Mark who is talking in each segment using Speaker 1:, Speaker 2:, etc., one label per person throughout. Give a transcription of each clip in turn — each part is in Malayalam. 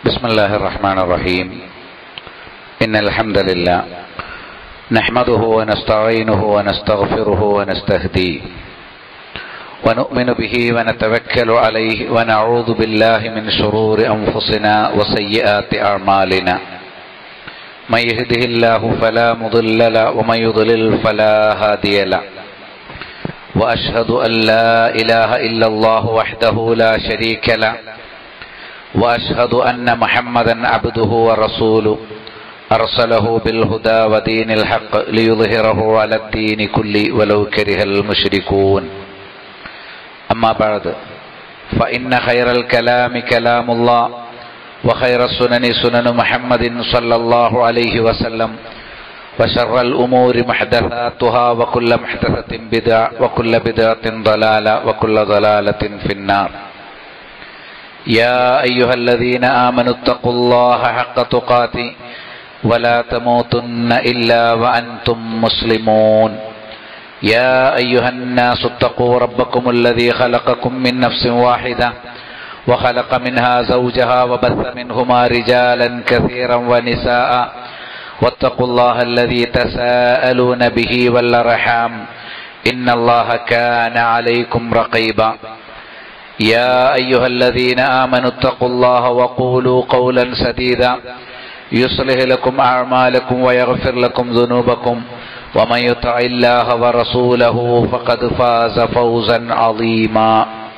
Speaker 1: بسم الله الرحمن الرحيم إن الحمد لله نحمده ونستعينه ونستغفره ونستهديه ونؤمن به ونتوكل عليه ونعوذ بالله من شرور أنفسنا وسيئات أعمالنا من يهده الله فلا مضل له ومن يضلل فلا هادي له وأشهد أن لا إله إلا الله وحده لا شريك له وأشهد أن محمدا عبده ورسوله أرسله بالهدى ودين الحق ليظهره على الدين كله ولو كره المشركون أما بعد فإن خير الكلام كلام الله وخير السنن سنن محمد صلى الله عليه وسلم وشر الأمور محدثاتها وكل محدثة بدعة وكل بدعة ضلالة وكل ضلالة في النار. يا أيها الذين آمنوا اتقوا الله حق تقاته ولا تموتن إلا وأنتم مسلمون. يا أيها الناس اتقوا ربكم الذي خلقكم من نفس واحدة وخلق منها زوجها وبث منهما رجالا كثيرا ونساء واتقوا الله الذي تساءلون به والأرحام إن الله كان عليكم رقيبا. يا أيها الذين آمنوا اتقوا الله وقولوا قولا سديدا يصلح لكم أعمالكم ويغفر لكم ذنوبكم ومن يطع الله ورسوله فقد فاز فوزا عظيما.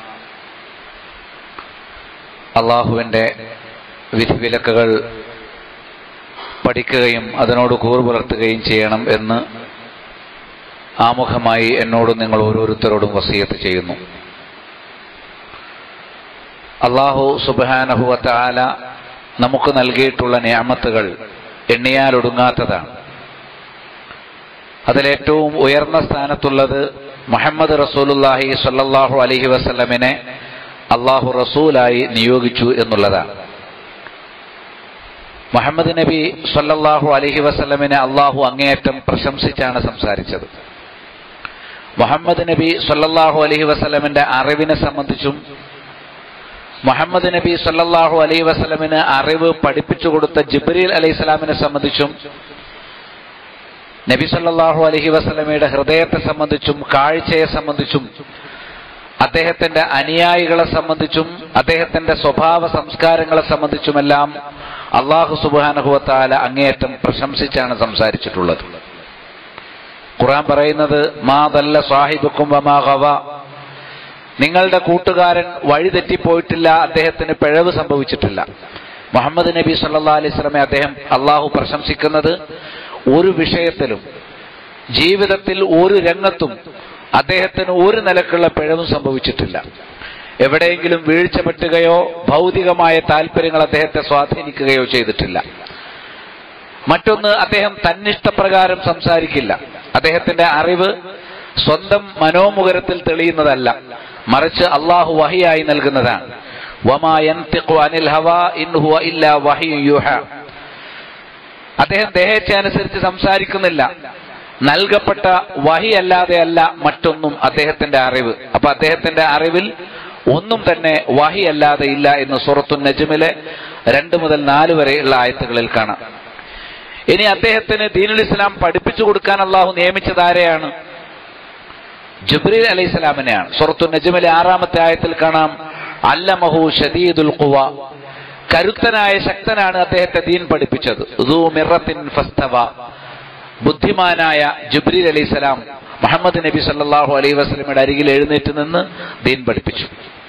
Speaker 1: അള്ളാഹുവിൻ്റെ വിധിവിലക്കുകൾ പഠിക്കുകയും അതിനോട് കൂറ് പുലർത്തുകയും ചെയ്യണം എന്ന് ആമുഖമായി എന്നോടും നിങ്ങൾ ഓരോരുത്തരോടും വസിയത്ത് ചെയ്യുന്നു. അല്ലാഹു സുബ്ഹാനഹു വ തആല നമുക്ക് നൽകിയിട്ടുള്ള നിഅമത്തുകൾ എണ്ണിയാലൊടുങ്ങാത്തതാണ്. അതിലേറ്റവും ഉയർന്ന സ്ഥാനത്തുള്ളത് മുഹമ്മദ് റസൂലുള്ളാഹി സ്വല്ലല്ലാഹു അലൈഹി വസല്ലമിനെ അല്ലാഹു റസൂലായി നിയോഗിച്ചു എന്നുള്ളതാണ്. മുഹമ്മദ് നബി സ്വല്ലല്ലാഹു അലൈഹി വസല്ലമിനെ അല്ലാഹു അങ്ങേയറ്റം പ്രശംസിച്ചാണ് സംസാരിച്ചത്. മുഹമ്മദ് നബി സ്വല്ലല്ലാഹു അലൈഹി വസല്ലമിന്റെ അറിവിനെ സംബന്ധിച്ചും മുഹമ്മദ് നബി സല്ലല്ലാഹു അലൈഹി വസല്ലമിന് അറിവ് പഠിപ്പിച്ചു കൊടുത്ത ജിബ്രീൽ അലൈഹിസ്സലാമിനെ സംബന്ധിച്ചും നബി സല്ലല്ലാഹു അലൈഹി വസല്ലമയുടെ ഹൃദയത്തെ സംബന്ധിച്ചും കാഴ്ചയെ സംബന്ധിച്ചും അദ്ദേഹത്തിന്റെ അനുയായികളെ സംബന്ധിച്ചും അദ്ദേഹത്തിന്റെ സ്വഭാവ സംസ്കാരങ്ങളെ സംബന്ധിച്ചുമെല്ലാം അല്ലാഹു സുബ്ഹാനഹു വ തആല അങ്ങേയറ്റം പ്രശംസിച്ചാണ് സംസാരിച്ചിട്ടുള്ളത്. ഖുർആൻ പറയുന്നത് മാ ദല്ല സാഹിബുക്കും വമാ ഗവ, നിങ്ങളുടെ കൂട്ടുകാരൻ വഴിതെറ്റിപ്പോയിട്ടില്ല, അദ്ദേഹത്തിന് പിഴവ് സംഭവിച്ചിട്ടില്ല. മുഹമ്മദ് നബി സല്ലല്ലാഹു അലൈഹി വസല്ലമയെ അദ്ദേഹം അല്ലാഹു പ്രശംസിക്കുന്നത് ഒരു വിഷയത്തിലും ജീവിതത്തിൽ ഒരു രംഗത്തും അദ്ദേഹത്തിന് ഒരു നിലക്കുള്ള പിഴവും സംഭവിച്ചിട്ടില്ല. എവിടെയെങ്കിലും വീഴ്ച പറ്റുകയോ ഭൗതികമായ താല്പര്യങ്ങൾ അദ്ദേഹത്തെ സ്വാധീനിക്കുകയോ ചെയ്തിട്ടില്ല. മറ്റൊന്ന്, അദ്ദേഹം തന്നിഷ്ടപ്രകാരം സംസാരിക്കില്ല. അദ്ദേഹത്തിന്റെ അറിവ് സ്വന്തം മനോമുഖരത്തിൽ തെളിയുന്നതല്ല, മറിച്ച് അല്ലാഹു വഹിയായി നൽകുന്നതാണ്. വമാ യൻതിഖു അനിൽ ഹവാ ഇൻ ഹുവ ഇല്ലാ വഹ്യു യൂഹാ. അദ്ദേഹം ദേഹേച്ഛയനുസരിച്ച് സംസാരിക്കുന്നില്ല. നൽകപ്പെട്ട വഹി അല്ലാതെ അല്ല മറ്റൊന്നും അദ്ദേഹത്തിന്റെ അറിവ്. അപ്പൊ അദ്ദേഹത്തിന്റെ അറിവിൽ ഒന്നും തന്നെ വഹി അല്ലാതെ ഇല്ല എന്ന് സൂറത്തുൻ നജ്മിലെ 2 മുതൽ 4 വരെയുള്ള ആയത്തുകളിൽ കാണാം. ഇനി അദ്ദേഹത്തിന് ദീനുൽ ഇസ്ലാം പഠിപ്പിച്ചു കൊടുക്കാൻ അല്ലാഹു നിയമിച്ചത് ആരെയാണ്? ജിബ്രീൽ അലൈഹിസ്സലാമിനെയാണ്. സൂറത്തുൻ നജ്മിലെ 6-ാമത്തെ ആയത്തിൽ കാണാം അല്ലമഹു ശദീദുൽ ഖുവ, കരുത്തനായ ശക്തനാണ് അദ്ദേഹത്തെ ദീൻ പഠിപ്പിച്ചത്. ദൂ മിറത്തിൻ ഫസ്തവ, ബുദ്ധിമാനായ ജിബ്രീൽ അലൈഹിസ്സലാം മുഹമ്മദ് നബി സല്ലല്ലാഹു അലൈഹി വസല്ലമയുടെ അരികിൽ എഴുന്നേറ്റ് നിന്ന് ദീൻ പഠിപ്പിച്ചു.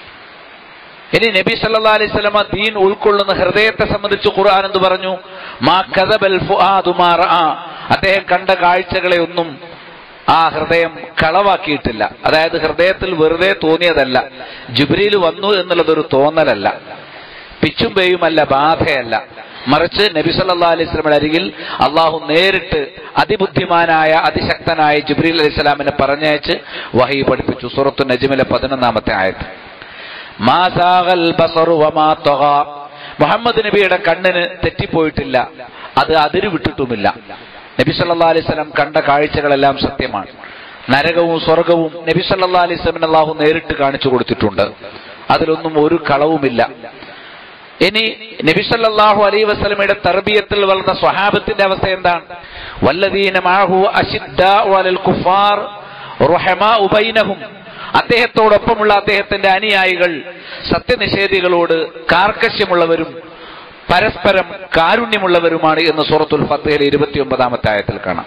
Speaker 1: ഇനി നബി സല്ലല്ലാഹു അലൈഹി വസല്ലമ ദീൻ ഉൾക്കൊള്ളുന്ന ഹൃദയത്തെ സംബന്ധിച്ച് ഖുർആൻ എന്ത് പറഞ്ഞു? മാ കദബൽ ഫുആദു മാ റആ, അദ്ദേഹം കണ്ട കാഴ്ചകളെ ഒന്നും ആ ഹൃദയം കളവാക്കിയിട്ടില്ല. അതായത് ഹൃദയത്തിൽ വെറുതെ തോന്നിയതല്ല, ജിബ്രീൽ വന്നു എന്നുള്ളതൊരു തോന്നലല്ല, പിച്ചും പേയുമല്ല, ബാധയല്ല, മറിച്ച് നബി സല്ലല്ലാഹു അലൈഹി വസല്ലമയുടെ അരികിൽ അല്ലാഹു നേരിട്ട് അതിബുദ്ധിമാനായ അതിശക്തനായ ജിബ്രീൽ അലൈഹിസ്സലാമിനെ പറഞ്ഞയച്ച് വഹി പഠിപ്പിച്ചു. സൂറത്തുൻ നജ്മിലെ 11-ാമത്തെ ആയത്ത്. മാ സാഗൽ ബസറു വമാ തഗാ, മുഹമ്മദ് നബിയുടെ കണ്ണിന് തെറ്റിപ്പോയിട്ടില്ല, അത് അതിര് വിട്ടിട്ടുമില്ല. നബി സല്ലല്ലാഹു അലൈഹി വസല്ലം കണ്ട കാഴ്ചകളെല്ലാം സത്യമാണ്. നരകവും സ്വർഗവും നബി സല്ലല്ലാഹു അലൈഹി വസല്ലം അല്ലാഹു നേരിട്ട് കാണിച്ചു കൊടുത്തിട്ടുണ്ട്. അതിലൊന്നും ഒരു കളവുമില്ല. ഇനി നബി സല്ലല്ലാഹു അലൈഹി വസല്ലമയുടെ തർബിയത്തിൽ വളർന്ന സ്വഹാബത്തിന്റെ അവസ്ഥ എന്താണ്? വല്ലദീന മഅഹു അശിദ്ദാഉ അലൽ കുഫാർ റുഹമാഉ ബൈനഹും. അദ്ദേഹത്തോടൊപ്പമുള്ള അദ്ദേഹത്തിന്റെ അനുയായികൾ സത്യനിഷേധികളോട് കാർക്കശ്യമുള്ളവരും പരസ്പരം കാരുണ്യമുള്ളവരുമാണ് എന്ന് സൂറത്തുൽ ഫത്ഹിലെ 29-ാമത്തെ ആയത്തിൽ കാണാം.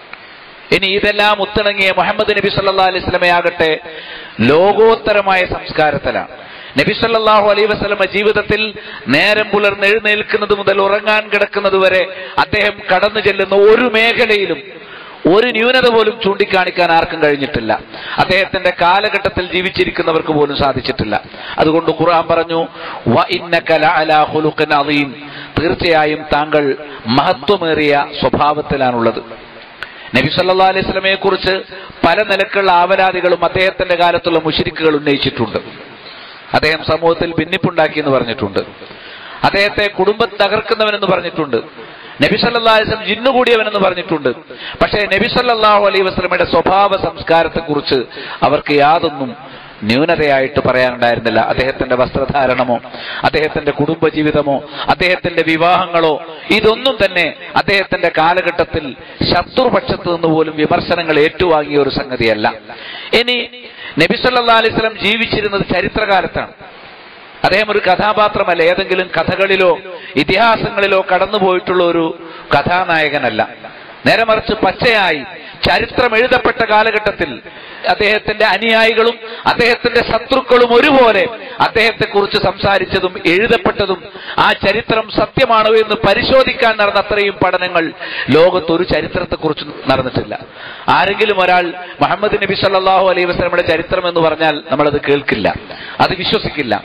Speaker 1: ഇനി ഇതെല്ലാം ഒത്തിണങ്ങിയ മുഹമ്മദ് നബി സല്ലല്ലാഹു അലൈഹി വസല്ലമയാകട്ടെ ലോകോത്തരമായ സംസ്കാരത്തിലാണ്. നബി സല്ലല്ലാഹു അലൈഹി വസല്ലമ ജീവിതത്തിൽ നേരം പുലർന്ന് എഴുന്നേൽക്കുന്നത് മുതൽ ഉറങ്ങാൻ കിടക്കുന്നത് വരെ അദ്ദേഹം കടന്നു ചെല്ലുന്ന ഒരു മേഖലയിലും ഒരു ന്യൂനത പോലും ചൂണ്ടിക്കാണിക്കാൻ ആർക്കും കഴിഞ്ഞിട്ടില്ല. അദ്ദേഹത്തിന്റെ കാലഘട്ടത്തിൽ ജീവിച്ചിരിക്കുന്നവർക്ക് പോലും സാധിച്ചിട്ടില്ല. അതുകൊണ്ട് ഖുർആൻ പറഞ്ഞു, വ ഇന്നക ലഅലാ ഖുലുഖിൻ അദീം, തീർച്ചയായും താങ്കൾ മഹത്വമേറിയ സ്വഭാവത്തിലാണുള്ളത്. നബി സല്ലല്ലാഹു അലൈഹി വസല്ലമയെ കുറിച്ച് പല നിലക്കുള്ള ആവലാദികളും അദ്ദേഹത്തിന്റെ കാലത്തുള്ള മുശ്രിക്കുകൾ ഉന്നയിച്ചിട്ടുണ്ട്. അദ്ദേഹം സമൂഹത്തിൽ ഭിന്നിപ്പുണ്ടാക്കി എന്ന് പറഞ്ഞിട്ടുണ്ട്. അദ്ദേഹത്തെ കുടുംബം തകർക്കുന്നവനെന്ന് പറഞ്ഞിട്ടുണ്ട്. നബി സല്ലല്ലാഹു അലൈഹി വസല്ലം ജിന്നുകൂടിയവനെന്ന് പറഞ്ഞിട്ടുണ്ട്. പക്ഷേ നബി സല്ലല്ലാഹു അലൈഹി വസല്ലമയുടെ സ്വഭാവ സംസ്കാരത്തെക്കുറിച്ച് അവർക്ക് യാതൊന്നും ന്യൂനതയായിട്ട് പറയാനുണ്ടായിരുന്നില്ല. അദ്ദേഹത്തിന്റെ വസ്ത്രധാരണമോ അദ്ദേഹത്തിന്റെ കുടുംബജീവിതമോ അദ്ദേഹത്തിന്റെ വിവാഹങ്ങളോ ഇതൊന്നും തന്നെ അദ്ദേഹത്തിന്റെ കാലഘട്ടത്തിൽ ശത്രുപക്ഷത്ത് നിന്ന് പോലും വിമർശനങ്ങൾ ഏറ്റുവാങ്ങിയ ഒരു സംഗതിയല്ല. ഇനി നബി സല്ലല്ലാഹു അലൈഹി വസല്ലം ജീവിച്ചിരുന്നത് ചരിത്രകാലത്താണ്. അദ്ദേഹം ഒരു കഥാപാത്രമല്ല, ഏതെങ്കിലും കഥകളിലോ ഇതിഹാസങ്ങളിലോ കടന്നുപോയിട്ടുള്ള ഒരു കഥാനായകനല്ല. നേരെ മറിച്ച് പച്ചയായി ചരിത്രം എഴുതപ്പെട്ട കാലഘട്ടത്തിൽ അദ്ദേഹത്തിന്റെ അനുയായികളും അദ്ദേഹത്തിന്റെ ശത്രുക്കളും ഒരുപോലെ അദ്ദേഹത്തെക്കുറിച്ച് സംസാരിച്ചതും എഴുതപ്പെട്ടതും ആ ചരിത്രം സത്യമാണോ എന്ന് പരിശോധിക്കാൻ നടന്ന അത്രയും പഠനങ്ങൾ ലോകത്തൊരു ചരിത്രത്തെക്കുറിച്ച് നടന്നിട്ടില്ല. ആരെങ്കിലും ഒരാൾ മുഹമ്മദ് നബി സല്ലല്ലാഹു അലൈഹി വസല്ലമയുടെ ചരിത്രം എന്ന് പറഞ്ഞാൽ നമ്മളത് കേൾക്കില്ല, അത് വിശ്വസിക്കില്ല.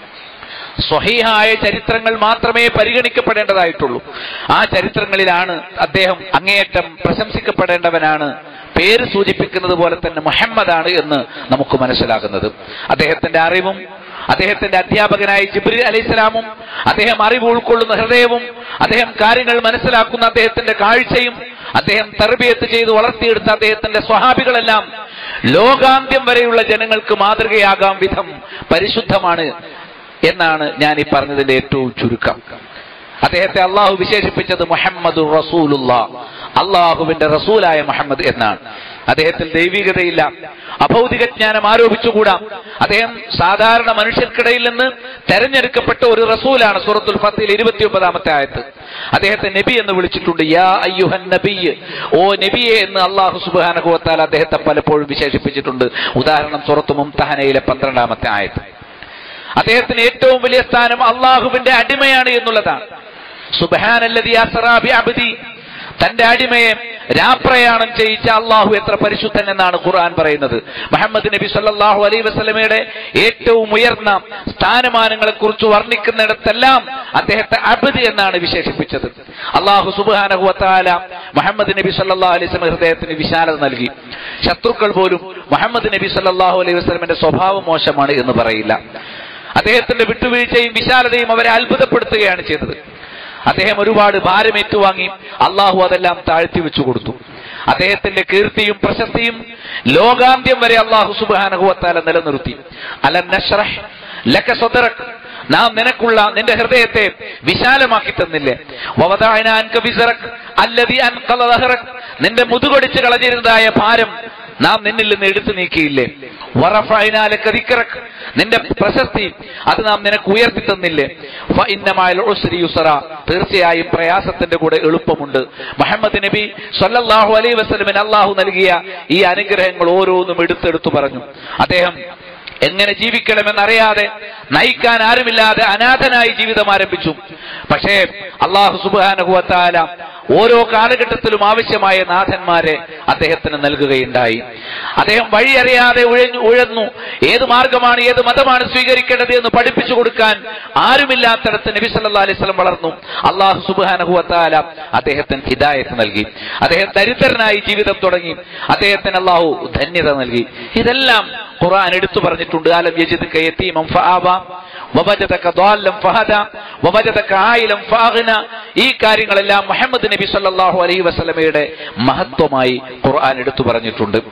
Speaker 1: സ്വഹീഹായ ചരിത്രങ്ങൾ മാത്രമേ പരിഗണിക്കപ്പെടേണ്ടതായിട്ടുള്ളൂ. ആ ചരിത്രങ്ങളിലാണ് അദ്ദേഹം അങ്ങേയറ്റം പ്രശംസിക്കപ്പെടേണ്ടവനാണ്, പേര് സൂചിപ്പിക്കുന്നത് പോലെ തന്നെ മുഹമ്മദാണ് എന്ന് നമുക്ക് മനസ്സിലാകുന്നത്. അദ്ദേഹത്തിന്റെ അറിവും അദ്ദേഹത്തിന്റെ അധ്യാപകനായ ജിബ്രീൽ അലൈഹിസ്സലാമും അദ്ദേഹം അറിവ് ഉൾക്കൊള്ളുന്ന ഹൃദയവും അദ്ദേഹം കാര്യങ്ങൾ മനസ്സിലാക്കുന്ന അദ്ദേഹത്തിന്റെ കാഴ്ചയും അദ്ദേഹം തർബിയത്ത് ചെയ്ത് വളർത്തിയെടുത്ത അദ്ദേഹത്തിന്റെ സ്വഹാബികളെല്ലാം ലോകാന്ത്യം വരെയുള്ള ജനങ്ങൾക്ക് മാതൃകയാകാം വിധം പരിശുദ്ധമാണ് എന്നാണ് ഞാൻ ഈ പറഞ്ഞതിന്റെ ഏറ്റവും ചുരുക്കം. അദ്ദേഹത്തെ അള്ളാഹു വിശേഷിപ്പിച്ചത് മുഹമ്മദുർ റസൂലുള്ളാഹ്, അള്ളാഹുവിന്റെ റസൂലായ മുഹമ്മദ് എന്നാണ്. അദ്ദേഹത്തിൽ ദൈവികതയില്ല, അഭൗതിക ജ്ഞാനം ആരോപിച്ചുകൂടാ. അദ്ദേഹം സാധാരണ മനുഷ്യർക്കിടയിൽ നിന്ന് തെരഞ്ഞെടുക്കപ്പെട്ട ഒരു റസൂലാണ്. സൂറത്തുൽ ഫത്ഹിൽ 29-ാമത്തെ ആയത്ത് അദ്ദേഹത്തെ നബി എന്ന് വിളിച്ചിട്ടുണ്ട്. യാ അയ്യുഹൻ നബിയ്, ഓ നബിയെ എന്ന് അള്ളാഹു സുബ്ഹാനഹു വ തആല അദ്ദേഹത്തെ പലപ്പോഴും വിശേഷിപ്പിച്ചിട്ടുണ്ട്. ഉദാഹരണം സൂറത്ത് മുംതഹനയിലെ 12-ാമത്തെ ആയത്ത്. അദ്ദേഹത്തിന് ഏറ്റവും വലിയ സ്ഥാനം അള്ളാഹുവിന്റെ അടിമയാണ് എന്നുള്ളതാണ്. സുബ്ഹാനല്ലദീ അസ്റാ ബിഅബ്ദി, തന്റെ അടിമയെ രാപ്രയാണം ചെയ്യിച്ച അള്ളാഹു എത്ര പരിശുദ്ധൻ എന്നാണ് ഖുർആൻ പറയുന്നത്. മുഹമ്മദ് നബി സല്ലല്ലാഹു അലൈഹി വസല്ലമയുടെ ഏറ്റവും ഉയർന്ന സ്ഥാനമാനങ്ങളെ കുറിച്ച് വർണ്ണിക്കുന്നിടത്തെല്ലാം അദ്ദേഹത്തെ അബ്ദ് എന്നാണ് വിശേഷിപ്പിച്ചത്. അള്ളാഹു സുബ്ഹാനഹു വ തആല മുഹമ്മദ് നബി സല്ലല്ലാഹു അലൈഹി വസല്ലം ഹൃദയത്തിന് വിശാലത നൽകി. ശത്രുക്കൾ പോലും മുഹമ്മദ് നബി സല്ലല്ലാഹു അലൈഹി വസല്ലമയുടെ സ്വഭാവം മോശമാണ് എന്ന് പറയില്ല. അദ്ദേഹത്തിന്റെ വിട്ടുവീഴ്ചയും വിശാലതയും അവരെ അത്ഭുതപ്പെടുത്തുകയാണ് ചെയ്തത്. അദ്ദേഹം ഒരുപാട് ഭാരം ഏറ്റുവാങ്ങി, അള്ളാഹു അതെല്ലാം താഴ്ത്തി വെച്ചു കൊടുത്തു. അദ്ദേഹത്തിന്റെ കീർത്തിയും പ്രശസ്തിയും ലോകാന്ത്യം വരെ അള്ളാഹു സുബ്ഹാനഹു വ തആല നിലനിർത്തി. അലം നശ്റഹ് ലക സദ്റക്, നാം നിനക്കുള്ള നിന്റെ ഹൃദയത്തെ വിശാലമാക്കി തന്നില്ലേ. വവദഅനാ അൻക വിസ്റക് അല്ലദീ അൻഖള ദഹ്റക്, നിന്റെ മുതുകൊടിച്ച് കളഞ്ഞിരുന്നതായ ഭാരം നാം നിന്നിൽ നിന്ന് എടുത്തു നീക്കിയില്ലേ. വറഫഅനാ ലക ദിക്റക്, നിന്റെ പ്രശസ്തി അത് നാം നിനക്ക് ഉയർത്തി തന്നില്ലേ. ഫഇന്ന മഅൽ ഉസ്രി യുസ്റ, തീർച്ചയായും പ്രയാസത്തിന്റെ കൂടെ എളുപ്പമുണ്ട്. മുഹമ്മദ് നബി സല്ലല്ലാഹു അലൈഹി വസല്ലമന് അല്ലാഹു നൽകിയ ഈ അനുഗ്രഹങ്ങൾ ഓരോന്നും എടുത്തെടുത്തു പറഞ്ഞു. അദ്ദേഹം എങ്ങനെ ജീവിക്കണമെന്നറിയാതെ നയിക്കാൻ ആരുമില്ലാതെ അനാഥനായി ജീവിതം ആരംഭിച്ചു. പക്ഷേ അല്ലാഹു സുബ്ഹാനഹു വ തആല ഓരോ കാലഘട്ടത്തിലും ആവശ്യമായ നാഥന്മാരെ അദ്ദേഹത്തിന് നൽകുകയുണ്ടായി. അദ്ദേഹം വഴി അറിയാതെ ഉഴന്നു ഏത് മാർഗമാണ് ഏത് മതമാണ് സ്വീകരിക്കേണ്ടത് എന്ന് പഠിപ്പിച്ചു കൊടുക്കാൻ ആരുമില്ലാത്തടത്ത് നബി സല്ലല്ലാഹു അലൈഹി വസല്ലം വളർന്നു. അല്ലാഹു സുബ്ഹാനഹു വ തആല അദ്ദേഹത്തിന് ഹിദായത്ത് നൽകി. അദ്ദേഹം ദരിദ്രനായി ജീവിതം തുടങ്ങി. അദ്ദേഹത്തിന് അല്ലാഹു ധന്യത നൽകി. ഇതെല്ലാം ഖുർആൻ എടുത്തു പറഞ്ഞിട്ടുണ്ട്. അലം യജിദ്ക യതീമൻ ഫആബ വവജദക ضالൻ ഫഹദ വവജദക ആയിലൻ ഫഅഗ്ന. ഈ കാര്യങ്ങളെല്ലാം മുഹമ്മദ് നബി സല്ലല്ലാഹു അലൈഹി വസല്ലമയുടെ മഹത്വമായി ഖുർആൻ എടുത്തു പറഞ്ഞിട്ടുണ്ട്.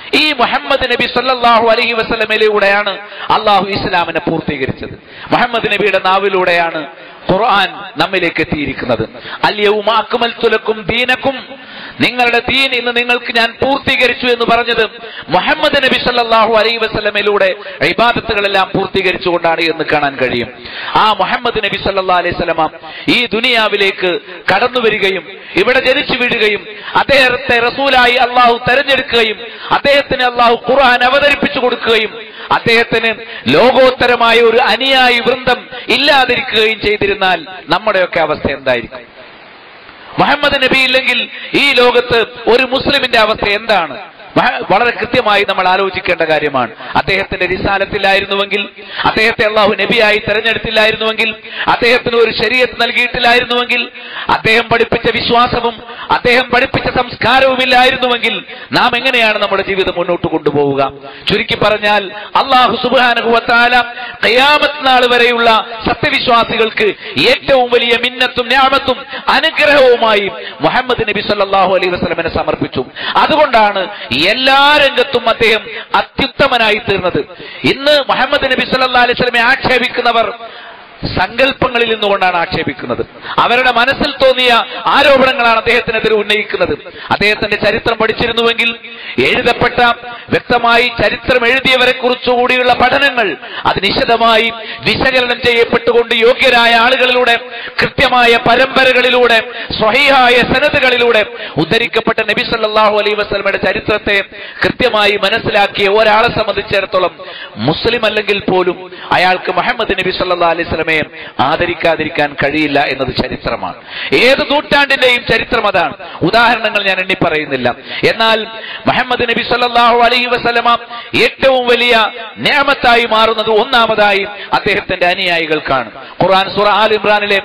Speaker 1: ഈ മുഹമ്മദ് നബി സല്ലല്ലാഹു അലൈഹി വസല്ലമയിലൂടെയാണ് അള്ളാഹു ഇസ്ലാമിനെ പൂർത്തീകരിച്ചത്. മുഹമ്മദ് നബിയുടെ നാവിലൂടെയാണ് ഖുർആൻ നമ്മിലേക്ക് എത്തിയിരിക്കുന്നത്. അൽയൗമ അക്മൽതു ലക്കും ദീനക്കും, നിങ്ങളുടെ ദീൻ ഇന്ന് നിങ്ങൾക്ക് ഞാൻ പൂർത്തീകരിച്ചു എന്ന് പറഞ്ഞത് മുഹമ്മദ് നബി സല്ലല്ലാഹു അലൈഹി വസല്ലമയിലൂടെ ഇബാദത്തുകളെല്ലാം പൂർത്തീകരിച്ചുകൊണ്ടാണ് എന്ന് കാണാൻ കഴിയും. ആ മുഹമ്മദ് നബി സല്ലല്ലാഹു അലൈഹി വസല്ലമ ഈ ദുനിയാവിലേക്ക് കടന്നു വരികയും ഇവിടെ ജനിച്ചു വീഴുകയും അദ്ദേഹത്തെ റസൂലായി അള്ളാഹു തെരഞ്ഞെടുക്കുകയും അദ്ദേഹത്തിന് അള്ളാഹു ഖുർആൻ അവതരിപ്പിച്ചു കൊടുക്കുകയും അദ്ദേഹത്തിന് ലോകോത്തരമായ ഒരു അനുയായി വൃന്ദം ഇല്ലാതിരിക്കുകയും ചെയ്തിരുന്നാൽ നമ്മുടെയൊക്കെ അവസ്ഥ എന്തായിരിക്കും? മുഹമ്മദ് നബി ഇല്ലെങ്കിൽ ഈ ലോകത്ത് ഒരു മുസ്ലിമിന്റെ അവസ്ഥ എന്താണ്? വളരെ കൃത്യമായി നമ്മൾ ആലോചിക്കേണ്ട കാര്യമാണ്. അദ്ദേഹത്തിന്റെ റിസാലത്തില്ലായിരുന്നുവെങ്കിൽ, അദ്ദേഹത്തെ അള്ളാഹു നബിയായി തെരഞ്ഞെടുത്തില്ലായിരുന്നുവെങ്കിൽ, അദ്ദേഹത്തിന് ഒരു ശരീഅത്ത് നൽകിയിട്ടില്ലായിരുന്നുവെങ്കിൽ, അദ്ദേഹം പഠിപ്പിച്ച വിശ്വാസവും അദ്ദേഹം പഠിപ്പിച്ച സംസ്കാരവും ഇല്ലായിരുന്നുവെങ്കിൽ നാം എങ്ങനെയാണ് നമ്മുടെ ജീവിതം മുന്നോട്ട് കൊണ്ടുപോവുക? ചുരുക്കി പറഞ്ഞാൽ അള്ളാഹു സുബ്ഹാനഹു വ തആല ഖിയാമത്ത് നാൾ വരെയുള്ള സത്യവിശ്വാസികൾക്ക് ഏറ്റവും വലിയ മിന്നത്തും നിഅമത്തും അനുഗ്രഹവുമായി മുഹമ്മദ് നബി സല്ലല്ലാഹു അലൈഹി വസല്ലമയെ സമർപ്പിച്ചു. അതുകൊണ്ടാണ് എല്ലാ രംഗത്തും അദ്ദേഹം അത്യുത്തമനായി തീർന്നത്. ഇന്ന് മുഹമ്മദ് നബി സല്ലല്ലാഹു അലൈഹി വസല്ലമയെ ആക്ഷേപിക്കുന്നവർ സങ്കല്പങ്ങളിൽ നിന്നുകൊണ്ടാണ് ആക്ഷേപിക്കുന്നത്. അവരുടെ മനസ്സിൽ തോന്നിയ ആരോപണങ്ങളാണ് അദ്ദേഹത്തിനെതിരെ ഉന്നയിക്കുന്നത്. അദ്ദേഹത്തിന്റെ ചരിത്രം പഠിച്ചിരുന്നുവെങ്കിൽ, എഴുതപ്പെട്ട വ്യക്തമായി ചരിത്രം എഴുതിയവരെ കുറിച്ചുകൂടിയുള്ള പഠനങ്ങൾ അത് നിശിതമായി വിശകലനം ചെയ്യപ്പെട്ടുകൊണ്ട് യോഗ്യരായ ആളുകളിലൂടെ, കൃത്യമായ പരമ്പരകളിലൂടെ, സ്വഹീഹായ സനദുകളിലൂടെ ഉദ്ധരിക്കപ്പെട്ട നബി സല്ലല്ലാഹു അലൈഹി വസല്ലമയുടെ ചരിത്രത്തെ കൃത്യമായി മനസ്സിലാക്കിയ ഒരാളെ സംബന്ധിച്ചിടത്തോളം മുസ്ലിം അല്ലെങ്കിൽ പോലും അയാൾക്ക് മുഹമ്മദ് നബി സല്ലല്ലാഹു അലൈഹി വസല്ലമയെ ആദരിക്കാതിരിക്കാൻ കഴിയില്ല എന്നത് ചരിത്രമാണ്. ഏത് നൂറ്റാണ്ടിന്റെയും ചരിത്രം അതാണ്. ഉദാഹരണങ്ങൾ ഞാൻ എണ്ണി പറയുന്നില്ല. എന്നാൽ മുഹമ്മദ് നബി സല്ലല്ലാഹു അലൈഹി വസല്ലമ ഏറ്റവും വലിയ നിഅമത്തായി മാറുന്നത് ഒന്നാമതായി അദ്ദേഹത്തിന്റെ അനുയായികൾക്കാണ്. ഖുർആൻ സൂറ ആൽ ഇംറാനിലെ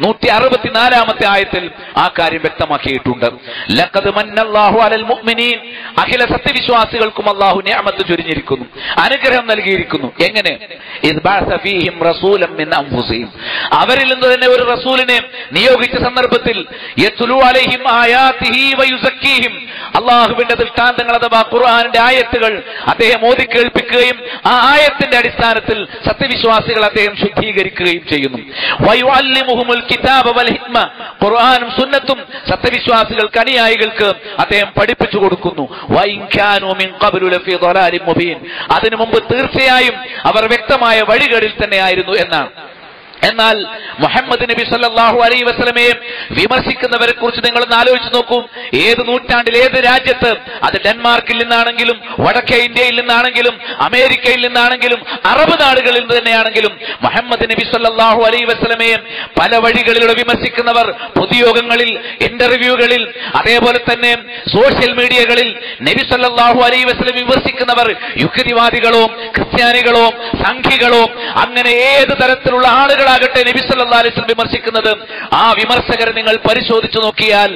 Speaker 1: 164-ാമത്തെ ആയത്തിൽ ആ കാര്യം വ്യക്തമാക്കിയിട്ടുണ്ട്. ലഖദ് മന്നല്ലാഹു അലൽ മുഅ്മിനീൻ, അഖില സത്യവിശ്വാസികൾക്കും അല്ലാഹു നിഅമത്ത് ചൊരിഞ്ഞിരിക്കുന്നു, അനുഗ്രഹം നൽകിയിരിക്കുന്നു. എങ്ങനെ? ഇദ് ബഅസ ഫീഹിം റസൂലൻ മിൻ അൻഫുസിഹിം, അവരിൽ നിന്ന് തന്നെ ഒരു റസൂലിനെ നിയോഗിച്ച സന്ദർഭത്തിൽ യത്ലു അലൈഹിം ആയാതിഹി വയുസക്കീഹിം, അല്ലാഹുവിന്റെ ദൃഷ്ടാന്തങ്ങൾ അഥവാ ഖുർആനിന്റെ ആയത്തുകൾ അദ്ദേഹം ഓതി കേൾപ്പിക്കുകയും ആ ആയത്തിന്റെ അടിസ്ഥാനത്തിൽ സത്യവിശ്വാസികൾ അദ്ദേഹം ശുദ്ധീകരിക്കുകയും ചെയ്യുന്നു. വയുഅല്ലിമുഹുൽ കിതാബ വൽ ഹിക്മ, ഖുർആനും സുന്നത്തും സത്യവിശ്വാസികൾക്ക് അനുയായികൾക്ക് അദ്ദേഹം പഠിപ്പിച്ചു കൊടുക്കുന്നു. വഇൻ കാനൂ മിൻ ഖബ്ലു ലഫീ ളലാലിൻ മുബീൻ, അതിനു മുമ്പ് തീർച്ചയായും അവർ വ്യക്തമായ വഴികളിൽ തന്നെയായിരുന്നു എന്നാണ്. എന്നാൽ മുഹമ്മദ് നബി സല്ലല്ലാഹു അലൈഹി വസല്ലമയെ വിമർശിക്കുന്നവരെ കുറിച്ച് നിങ്ങളൊന്ന് ആലോചിച്ച് നോക്കൂ. ഏത് നൂറ്റാണ്ടിൽ, ഏത് രാജ്യത്ത്, അത് ഡെൻമാർക്കിൽ നിന്നാണെങ്കിലും, വടക്കേ ഇന്ത്യയിൽ നിന്നാണെങ്കിലും, അമേരിക്കയിൽ നിന്നാണെങ്കിലും, അറബ് നാടുകളിൽ നിന്ന് തന്നെയാണെങ്കിലും മുഹമ്മദ് നബി സല്ലല്ലാഹു അലൈഹി വസല്ലമയെ പല വഴികളിലൂടെ വിമർശിക്കുന്നവർ പൊതുയോഗങ്ങളിൽ, ഇന്റർവ്യൂകളിൽ, അതേപോലെ തന്നെ സോഷ്യൽ മീഡിയകളിൽ നബി സല്ലല്ലാഹു അലൈഹി വസല്ലം വിമർശിക്കുന്നവർ യുക്തിവാദികളോ ക്രിസ്ത്യാനികളോ സംഘികളോ അങ്ങനെ ഏത് തരത്തിലുള്ള ആളുകളാകട്ടെ നബി സല്ലല്ലാഹു അലൈഹി വസല്ലം വിമർശിക്കുന്നത്, ആ വിമർശകരെ നിങ്ങൾ പരിശോധിച്ചു നോക്കിയാൽ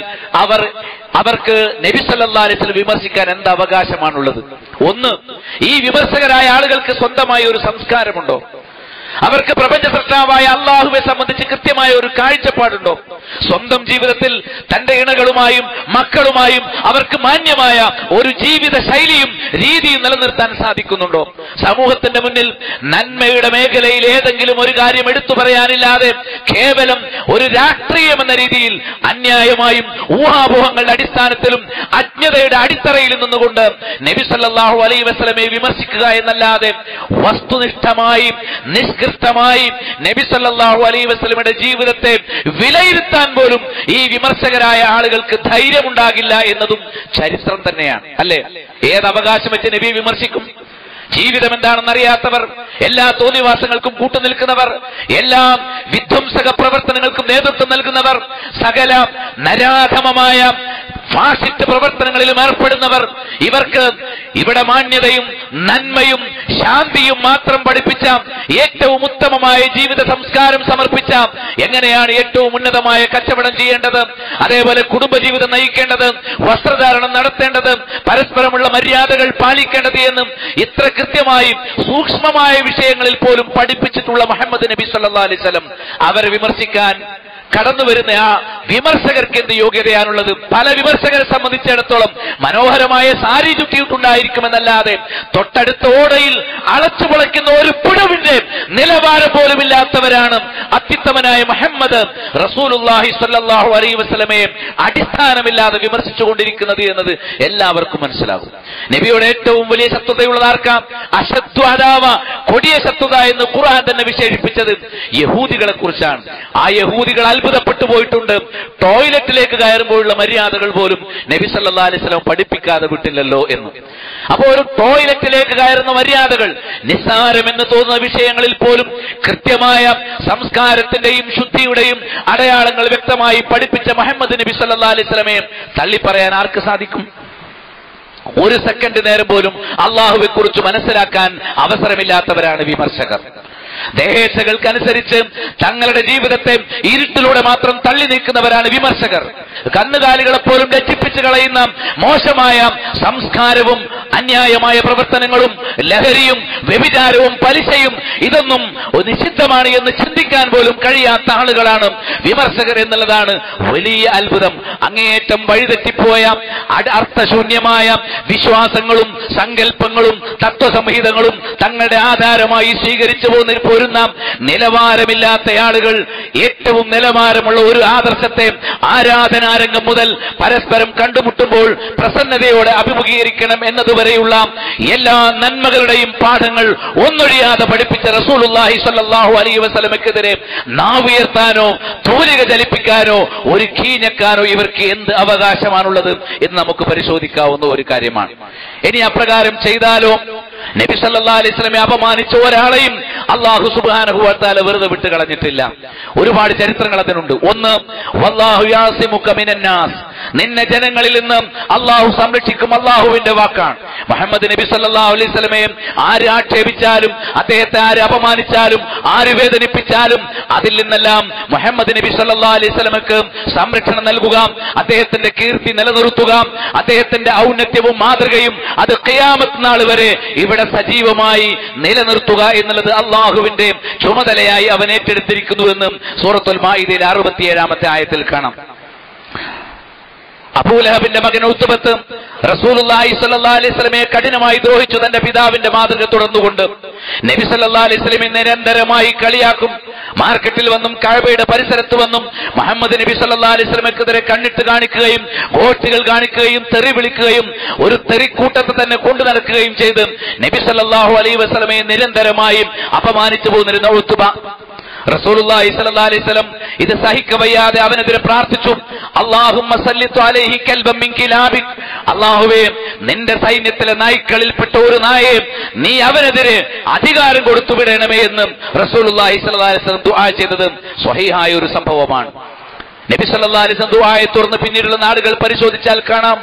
Speaker 1: അവർക്ക് നബി സല്ലല്ലാഹു അലൈഹി വസല്ലം വിമർശിക്കാൻ എന്ത് അവകാശമാണുള്ളത്? ഒന്ന്, ഈ വിമർശകരായ ആളുകൾക്ക് സ്വന്തമായ ഒരു സംസ്കാരമുണ്ടോ? അവർക്ക് പ്രപഞ്ച സൃഷ്ടാവായ അള്ളാഹുവെ സംബന്ധിച്ച് കൃത്യമായ ഒരു കാഴ്ചപ്പാടുണ്ടോ? സ്വന്തം ജീവിതത്തിൽ തന്റെ ഇണകളുമായും മക്കളുമായും അവർക്ക് മാന്യമായ ഒരു ജീവിത ശൈലിയും രീതിയും നിലനിർത്താൻ സാധിക്കുന്നുണ്ടോ? സമൂഹത്തിന്റെ മുന്നിൽ നന്മയുടെ മേഖലയിൽ ഏതെങ്കിലും ഒരു കാര്യം എടുത്തു പറയാനില്ലാതെ കേവലം ഒരു രാഷ്ട്രീയം എന്ന രീതിയിൽ അന്യായമായും ഊഹാപോഹങ്ങളുടെ അടിസ്ഥാനത്തിലും അജ്ഞതയുടെ അടിത്തറയിൽ നിന്നുകൊണ്ട് നബി സല്ലല്ലാഹു അലൈഹി വസല്ലമയെ വിമർശിക്കുക എന്നല്ലാതെ വസ്തുനിഷ്ഠമായി നിഷ്കൃഷ്ടമായി നബി സല്ലല്ലാഹു അലൈഹി വസല്ലമയുടെ ജീവിതത്തെ വിലയിരുത്താൻ പോലും ഈ വിമർശകരായ ആളുകൾക്ക് ധൈര്യമുണ്ടാകില്ല എന്നതും ചരിത്രം തന്നെയാണ്, അല്ലേ? ഏത് അവകാശം വെച്ച് നബിയെ വിമർശിക്കും? ജീവിതം എന്താണെന്നറിയാത്തവർ, എല്ലാ തോന്നിവാസങ്ങൾക്കും കൂട്ടുനിൽക്കുന്നവർ, എല്ലാ വിധ്വംസക പ്രവർത്തനങ്ങൾക്കും നേതൃത്വം നൽകുന്നവർ, സകല നരാധമമായ ഫാസിസ്റ്റ് പ്രവർത്തനങ്ങളിലും ഏർപ്പെടുന്നവർ, ഇവർക്ക് ഇവിടെ മാന്യതയും നന്മയും ശാന്തിയും മാത്രം പഠിപ്പിച്ച, ഏറ്റവും ഉത്തമമായ ജീവിത സംസ്കാരം സമർപ്പിച്ച, എങ്ങനെയാണ് ഏറ്റവും ഉന്നതമായ കച്ചവടം ചെയ്യേണ്ടത്, അതേപോലെ കുടുംബജീവിതം നയിക്കേണ്ടത്, വസ്ത്രധാരണം നടത്തേണ്ടത്, പരസ്പരമുള്ള മര്യാദകൾ പാലിക്കേണ്ടത് എന്നും ഇത്ര കൃത്യമായി സൂക്ഷ്മമായ വിഷയങ്ങളിൽ പോലും പഠിപ്പിച്ചിട്ടുള്ള മുഹമ്മദ് നബി സല്ലല്ലാഹു അലൈഹി വസല്ലം അവരെ വിമർശിക്കാൻ കടന്നു വരുന്ന ആ വിമർശകർക്ക് എന്ത് യോഗ്യതയാണുള്ളത്? പല വിമർശകരെ സംബന്ധിച്ചിടത്തോളം മനോഹരമായ സാരി ചുറ്റിയിട്ടുണ്ടായിരിക്കുമെന്നല്ലാതെ തൊട്ടടുത്ത ഓടയിൽ അളച്ചു പൊളയ്ക്കുന്ന ഒരു പുഴവിന്റെ നിലവാരം പോലുമില്ലാത്തവരാണ് അത്യുത്തമനായ മുഹമ്മദ് റസൂലുള്ളാഹി സ്വല്ലല്ലാഹു അലൈഹി വസല്ലമയെ അടിസ്ഥാനമില്ലാതെ വിമർശിച്ചുകൊണ്ടിരിക്കുന്നത് എന്നത് എല്ലാവർക്കും മനസ്സിലാകും. നബിയുടെ ഏറ്റവും വലിയ ശത്രുതയുള്ളതാർക്കാം? അശദ്ദു അദാവ, കൊടിയ ശത്രുത എന്ന് ഖുർആൻ തന്നെ വിശേഷിപ്പിച്ചത് യഹൂദികളെ കുറിച്ചാണ്. ആ യഹൂദികൾ അത്ഭുതപ്പെട്ടു പോയിട്ടുണ്ട്. ടോയ്ലറ്റിലേക്ക് കയറുമ്പോഴുള്ള മര്യാദകൾ പോലും നബി സല്ലല്ലാഹു അലൈഹി വസല്ലം പഠിപ്പിക്കാതെ വിട്ടില്ലല്ലോ എന്ന്. അപ്പോൾ ഒരു ടോയ്ലറ്റിലേക്ക് കയറുന്ന മര്യാദകൾ നിസ്സാരമെന്ന് തോന്നുന്ന വിഷയങ്ങളിൽ പോലും കൃത്യമായ സംസ്കാരത്തിന്റെയും ശുദ്ധിയുടെയും അടയാളങ്ങൾ വ്യക്തമായി പഠിപ്പിച്ച മുഹമ്മദ് നബി സല്ലല്ലാഹു അലൈഹി വസല്ലമയെ തള്ളിപ്പറയാൻ ആർക്ക് സാധിക്കും? ഒരു സെക്കൻഡ് നേരം പോലും അള്ളാഹുവെ കുറിച്ച് മനസ്സിലാക്കാൻ അവസരമില്ലാത്തവരാണ് വിമർശകർ. ദേഹേച്ഛകൾക്കനുസരിച്ച് തങ്ങളുടെ ജീവിതത്തെ ഇരുട്ടിലൂടെ മാത്രം തള്ളി നീക്കുന്നവരാണ് വിമർശകർ. കന്നുകാലികളെപ്പോലും രക്ഷിപ്പിച്ചു കളയുന്ന മോശമായ സംസ്കാരവും അന്യായമായ പ്രവർത്തനങ്ങളും ലഹരിയും വ്യഭിചാരവും പലിശയും ഇതൊന്നും നിഷിദ്ധമാണ് എന്ന് ചിന്തിക്കാൻ പോലും കഴിയാത്ത ആളുകളാണ് വിമർശകർ എന്നുള്ളതാണ് വലിയ അത്ഭുതം. അങ്ങേയറ്റം വഴിതെറ്റിപ്പോയ അർത്ഥശൂന്യമായ വിശ്വാസങ്ങളും സങ്കല്പങ്ങളും തത്വസംഹിതകളും തങ്ങളുടെ ആധാരമായി സ്വീകരിച്ചു പോരുന്ന നിലവാരമില്ലാത്ത ആളുകൾ ഏറ്റവും നിലവാരമുള്ള ഒരു ആദർശത്തെ ആരാധനാരംഗം മുതൽ പരസ്പരം കണ്ടുമുട്ടുമ്പോൾ പ്രസന്നതയോടെ അഭിമുഖീകരിക്കണം എന്നതുവരെയുള്ള എല്ലാ നന്മകളുടെയും പാഠങ്ങൾ ഒന്നൊഴിയാതെ പഠിപ്പിച്ച റസൂലുള്ളാഹി സ്വല്ലല്ലാഹു അലൈഹി വസല്ലമയ്ക്കെതിരെ നാവുയർത്താനോ തൂലിക ചലിപ്പിക്കാനോ ഒരു കീഞ്ഞക്കാനോ ഇവർക്ക് എന്ത് അവകാശമാണുള്ളത് എന്ന് നമുക്ക് പരിശോധിക്കാവുന്ന ഒരു കാര്യമാണ്. ഇനി അപ്രകാരം ചെയ്താലോ നബി സല്ലല്ലാഹു അലൈഹി വസല്ലമയെ അപമാനിച്ച ഒരാളെയും അല്ലാഹു സുബ്ഹാനഹു വ തആല വെറുതെ വിട്ട് കളഞ്ഞിട്ടില്ല. ഒരുപാട് ചരിത്രങ്ങൾ അതിനുണ്ട്. ഒന്ന്, വല്ലാഹു യാസിമുക മിനന്നാസ്, നിന്നെ ജനങ്ങളിൽ നിന്ന് അല്ലാഹു സംരക്ഷിക്കും, അല്ലാഹുവിന്റെ വാക്കാണ്. മുഹമ്മദ് നബി സല്ലല്ലാഹു അലൈഹി വസല്ലമയെ ആര് ആക്ഷേപിച്ചാലും അദ്ദേഹത്തെ ആര് അപമാനിച്ചാലും ആര് വേദനിപ്പിച്ചാലും അതിൽ നിന്നെല്ലാം മുഹമ്മദ് നബി സല്ലല്ലാഹു അലൈഹി വസല്ലമക്ക് സംരക്ഷണം നൽകുക, അദ്ദേഹത്തിന്റെ കീർത്തി നിലനിർത്തുക, അദ്ദേഹത്തിന്റെ ഔന്നത്യവും മാതൃകയും അത് ഖിയാമത്ത് നാൾ വരെ ഇവിടെ സജീവമായി നിലനിർത്തുക എന്നുള്ളത് അള്ളാഹുവിന്റെ ചുമതലയായി അവൻ ഏറ്റെടുത്തിരിക്കുന്നുവെന്നും സൂറത്തുൽ മാഇദയിൽ 67-ാമത്തെ ആയത്തിൽ കാണാം. അബൂലഹബിന്റെ മകൻ ഉത്ബത്ത് റസൂലുള്ളാഹി സ്വല്ലല്ലാഹു അലൈഹി വസല്ലമയെ കഠിനമായി ദ്രോഹിച്ചു തന്റെ പിതാവിന്റെ മാതൃക തുടർന്നുകൊണ്ട് നബി സല്ലല്ലാഹു അലൈഹി വസല്ലമയെ നിരന്തരമായി കളിയാക്കും. മാർക്കറ്റിൽ വന്നും കഅബയുടെ പരിസരത്ത് വന്നും മുഹമ്മദ് നബി സല്ലല്ലാഹു അലൈഹി വസല്ലമയ്ക്കെതിരെ കണ്ണിട്ട് കാണിക്കുകയും ഗോഷ്ഠികൾ കാണിക്കുകയും തെറി വിളിക്കുകയും ഒരു തെറിക്കൂട്ടത്തെ തന്നെ കൊണ്ടു നടക്കുകയും ചെയ്ത് നബി സല്ലല്ലാഹു അലൈഹി വസല്ലമയെ നിരന്തരമായി അപമാനിച്ചു പോന്നിരുന്ന ഉത്ബ റസൂലുള്ളാഹി സ്വല്ലല്ലാഹു അലൈഹി വസല്ലം ഇത് സഹിക്കവയ്യാതെ അവനെതിരെ പ്രാർത്ഥിച്ചു. അല്ലാഹുമ്മ സല്ലിത്തു അലൈഹി കൽബൻ മിൻ കിലാബിക്, അല്ലാഹുവേ നിന്റെ സൈന്യത്തിലെ നായ്ക്കളിൽപ്പെട്ട ഒരു നായയെ നീ അവനെതിരെ അധികാരം കൊടുത്തു വിടണമേ എന്ന് റസൂലുള്ളാഹി സ്വല്ലല്ലാഹു അലൈഹി വസല്ലം ദുആ ചെയ്തത് സ്വഹീഹായ ഒരു സംഭവമാണ്. നബി സല്ലല്ലാഹു അലൈഹി വസല്ലം ദുആയെ തുടർന്ന് പിന്നീടുള്ള നാടുകൾ പരിശോധിച്ചാൽ കാണാം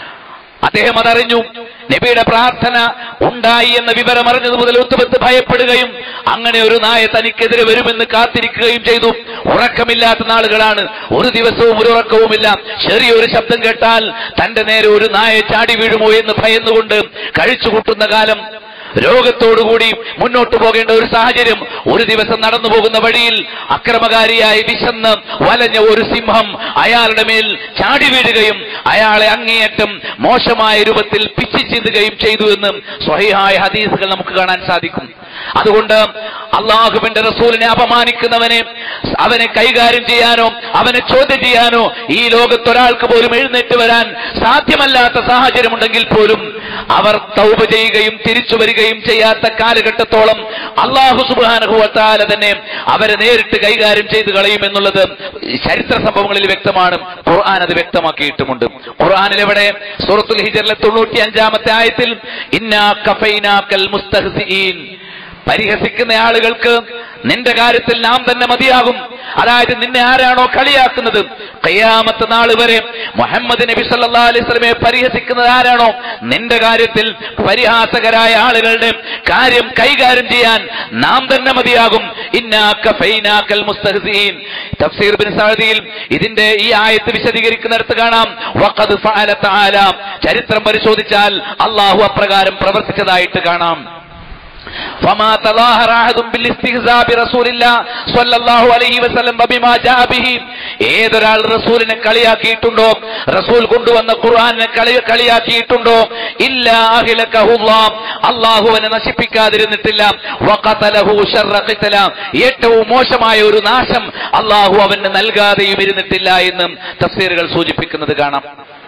Speaker 1: അദ്ദേഹം അതറിഞ്ഞു. നബിയുടെ പ്രാർത്ഥന ഉണ്ടായി എന്ന വിവരം അറിഞ്ഞത് മുതൽ ഉത്ബത്ത് ഭയപ്പെടുകയും അങ്ങനെ ഒരു നായ തനിക്കെതിരെ വരുമെന്ന് കാത്തിരിക്കുകയും ചെയ്തു. ഉറക്കമില്ലാത്ത നാളുകളാണ്, ഒരു ദിവസവും ഒരു ഉറക്കവുമില്ല. ചെറിയൊരു ശബ്ദം കേട്ടാൽ തന്റെ നേരെ ഒരു നായ ചാടി വീഴുമോ എന്ന് ഭയന്നുകൊണ്ട് കഴിച്ചുകൂട്ടുന്ന കാലം. രോഗത്തോടുകൂടി മുന്നോട്ട് പോകേണ്ട ഒരു സാഹചര്യം. ഒരു ദിവസം നടന്നു പോകുന്ന വഴിയിൽ അക്രമകാരിയായി വിശന്ന് വലഞ്ഞ ഒരു സിംഹം അയാളുടെ മേൽ ചാടി വീഴുകയും അയാളെ അങ്ങേയറ്റം മോശമായ രൂപത്തിൽ പിച്ചി ചീന്തുകയും ചെയ്തു എന്ന് സ്വഹീഹായ ഹദീസുകൾ നമുക്ക് കാണാൻ സാധിക്കും. അതുകൊണ്ട് അള്ളാഹുവിന്റെ റസൂലിനെ അപമാനിക്കുന്നവനെ അവനെ കൈകാര്യം ചെയ്യാനോ അവനെ ചോദ്യം ചെയ്യാനോ ഈ ലോകത്തൊരാൾക്ക് പോലും എഴുന്നേറ്റ് വരാൻ സാധ്യമല്ലാത്ത സാഹചര്യമുണ്ടെങ്കിൽ പോലും അവർ തൗബ ചെയ്യുകയും തിരിച്ചു വരികയും ചെയ്യാത്ത കാലഘട്ടത്തോളം അല്ലാഹു സുബ്ഹാനഹു വ തആല തന്നെ അവരെ നേരിട്ട് കൈകാര്യം ചെയ്തു കളയുമെന്നുള്ളത് ചരിത്ര സംഭവങ്ങളിൽ വ്യക്തമാണ്. ഖുർആൻ അത് വ്യക്തമാക്കിയിട്ടുമുണ്ട്. ഖുർആനിൽ എവിടെ? സൂറത്തുൽ ഹിജ്റിലെ 95-ാമത്തെ ആയത്തിൽ ഇന്നാ കഫൈനാകൽ മുസ്തഹ്സിഈൻ, പരിഹസിക്കുന്ന ആളുകൾക്ക് നിന്റെ കാര്യത്തിൽ നാം തന്നെ മതിയാകും. അതായത് നിന്നെ ആരാണോ കളിയാക്കുന്നത് ഖിയാമത്ത് നാൾ വരെ മുഹമ്മദ് നബി സല്ലല്ലാഹു അലൈഹി വസല്ലമയെ പരിഹസിക്കുന്നത് ആരാണോ നിന്റെ കാര്യത്തിൽ പരിഹാസകരായ ആളുകളുടെ കാര്യം കൈകാര്യം ചെയ്യാൻ നാം തന്നെ മതിയാകും. ഇന്നാ കഫൈനാകൽ മുസ്തഹ്സിഈൻ. തഫ്സീർ ഇബ്നു സഅദിയിൽ ഇതിന്റെ ഈ ആയത്ത് വിശദീകരിക്കുന്നിടത്ത് കാണാം വഖദ് ഫഅല തആല, ചരിത്രം പരിശോധിച്ചാൽ അല്ലാഹു അപ്രകാരം പ്രവർത്തിച്ചതായിട്ട് കാണാം. فما تظاهر احد بالاستهزاء برسول الله صلى الله عليه وسلم بما جاء به. ഏതൊരാൾ റസൂലിനെ കളിയാക്കിയിട്ടുണ്ടോ, റസൂൽ കൊണ്ടുവന്ന ഖുർആനെ കളിയാക്കിയിട്ടുണ്ടോ, ഇല്ലാ അഹ്ലകഹുല്ലാഹ്, അല്ലാഹു അവനെ നശിപ്പിക്കാതിരുന്നിട്ടില്ല. വഖതലഹു ശർറ ഖിതല, ഏറ്റവും മോശമായ ഒരു നാശം അല്ലാഹു അവന് നൽകാതെയും ഇരുന്നിട്ടില്ല എന്ന് തഫ്സീറുകൾ സൂചിപ്പിക്കുന്നത് കാണാം.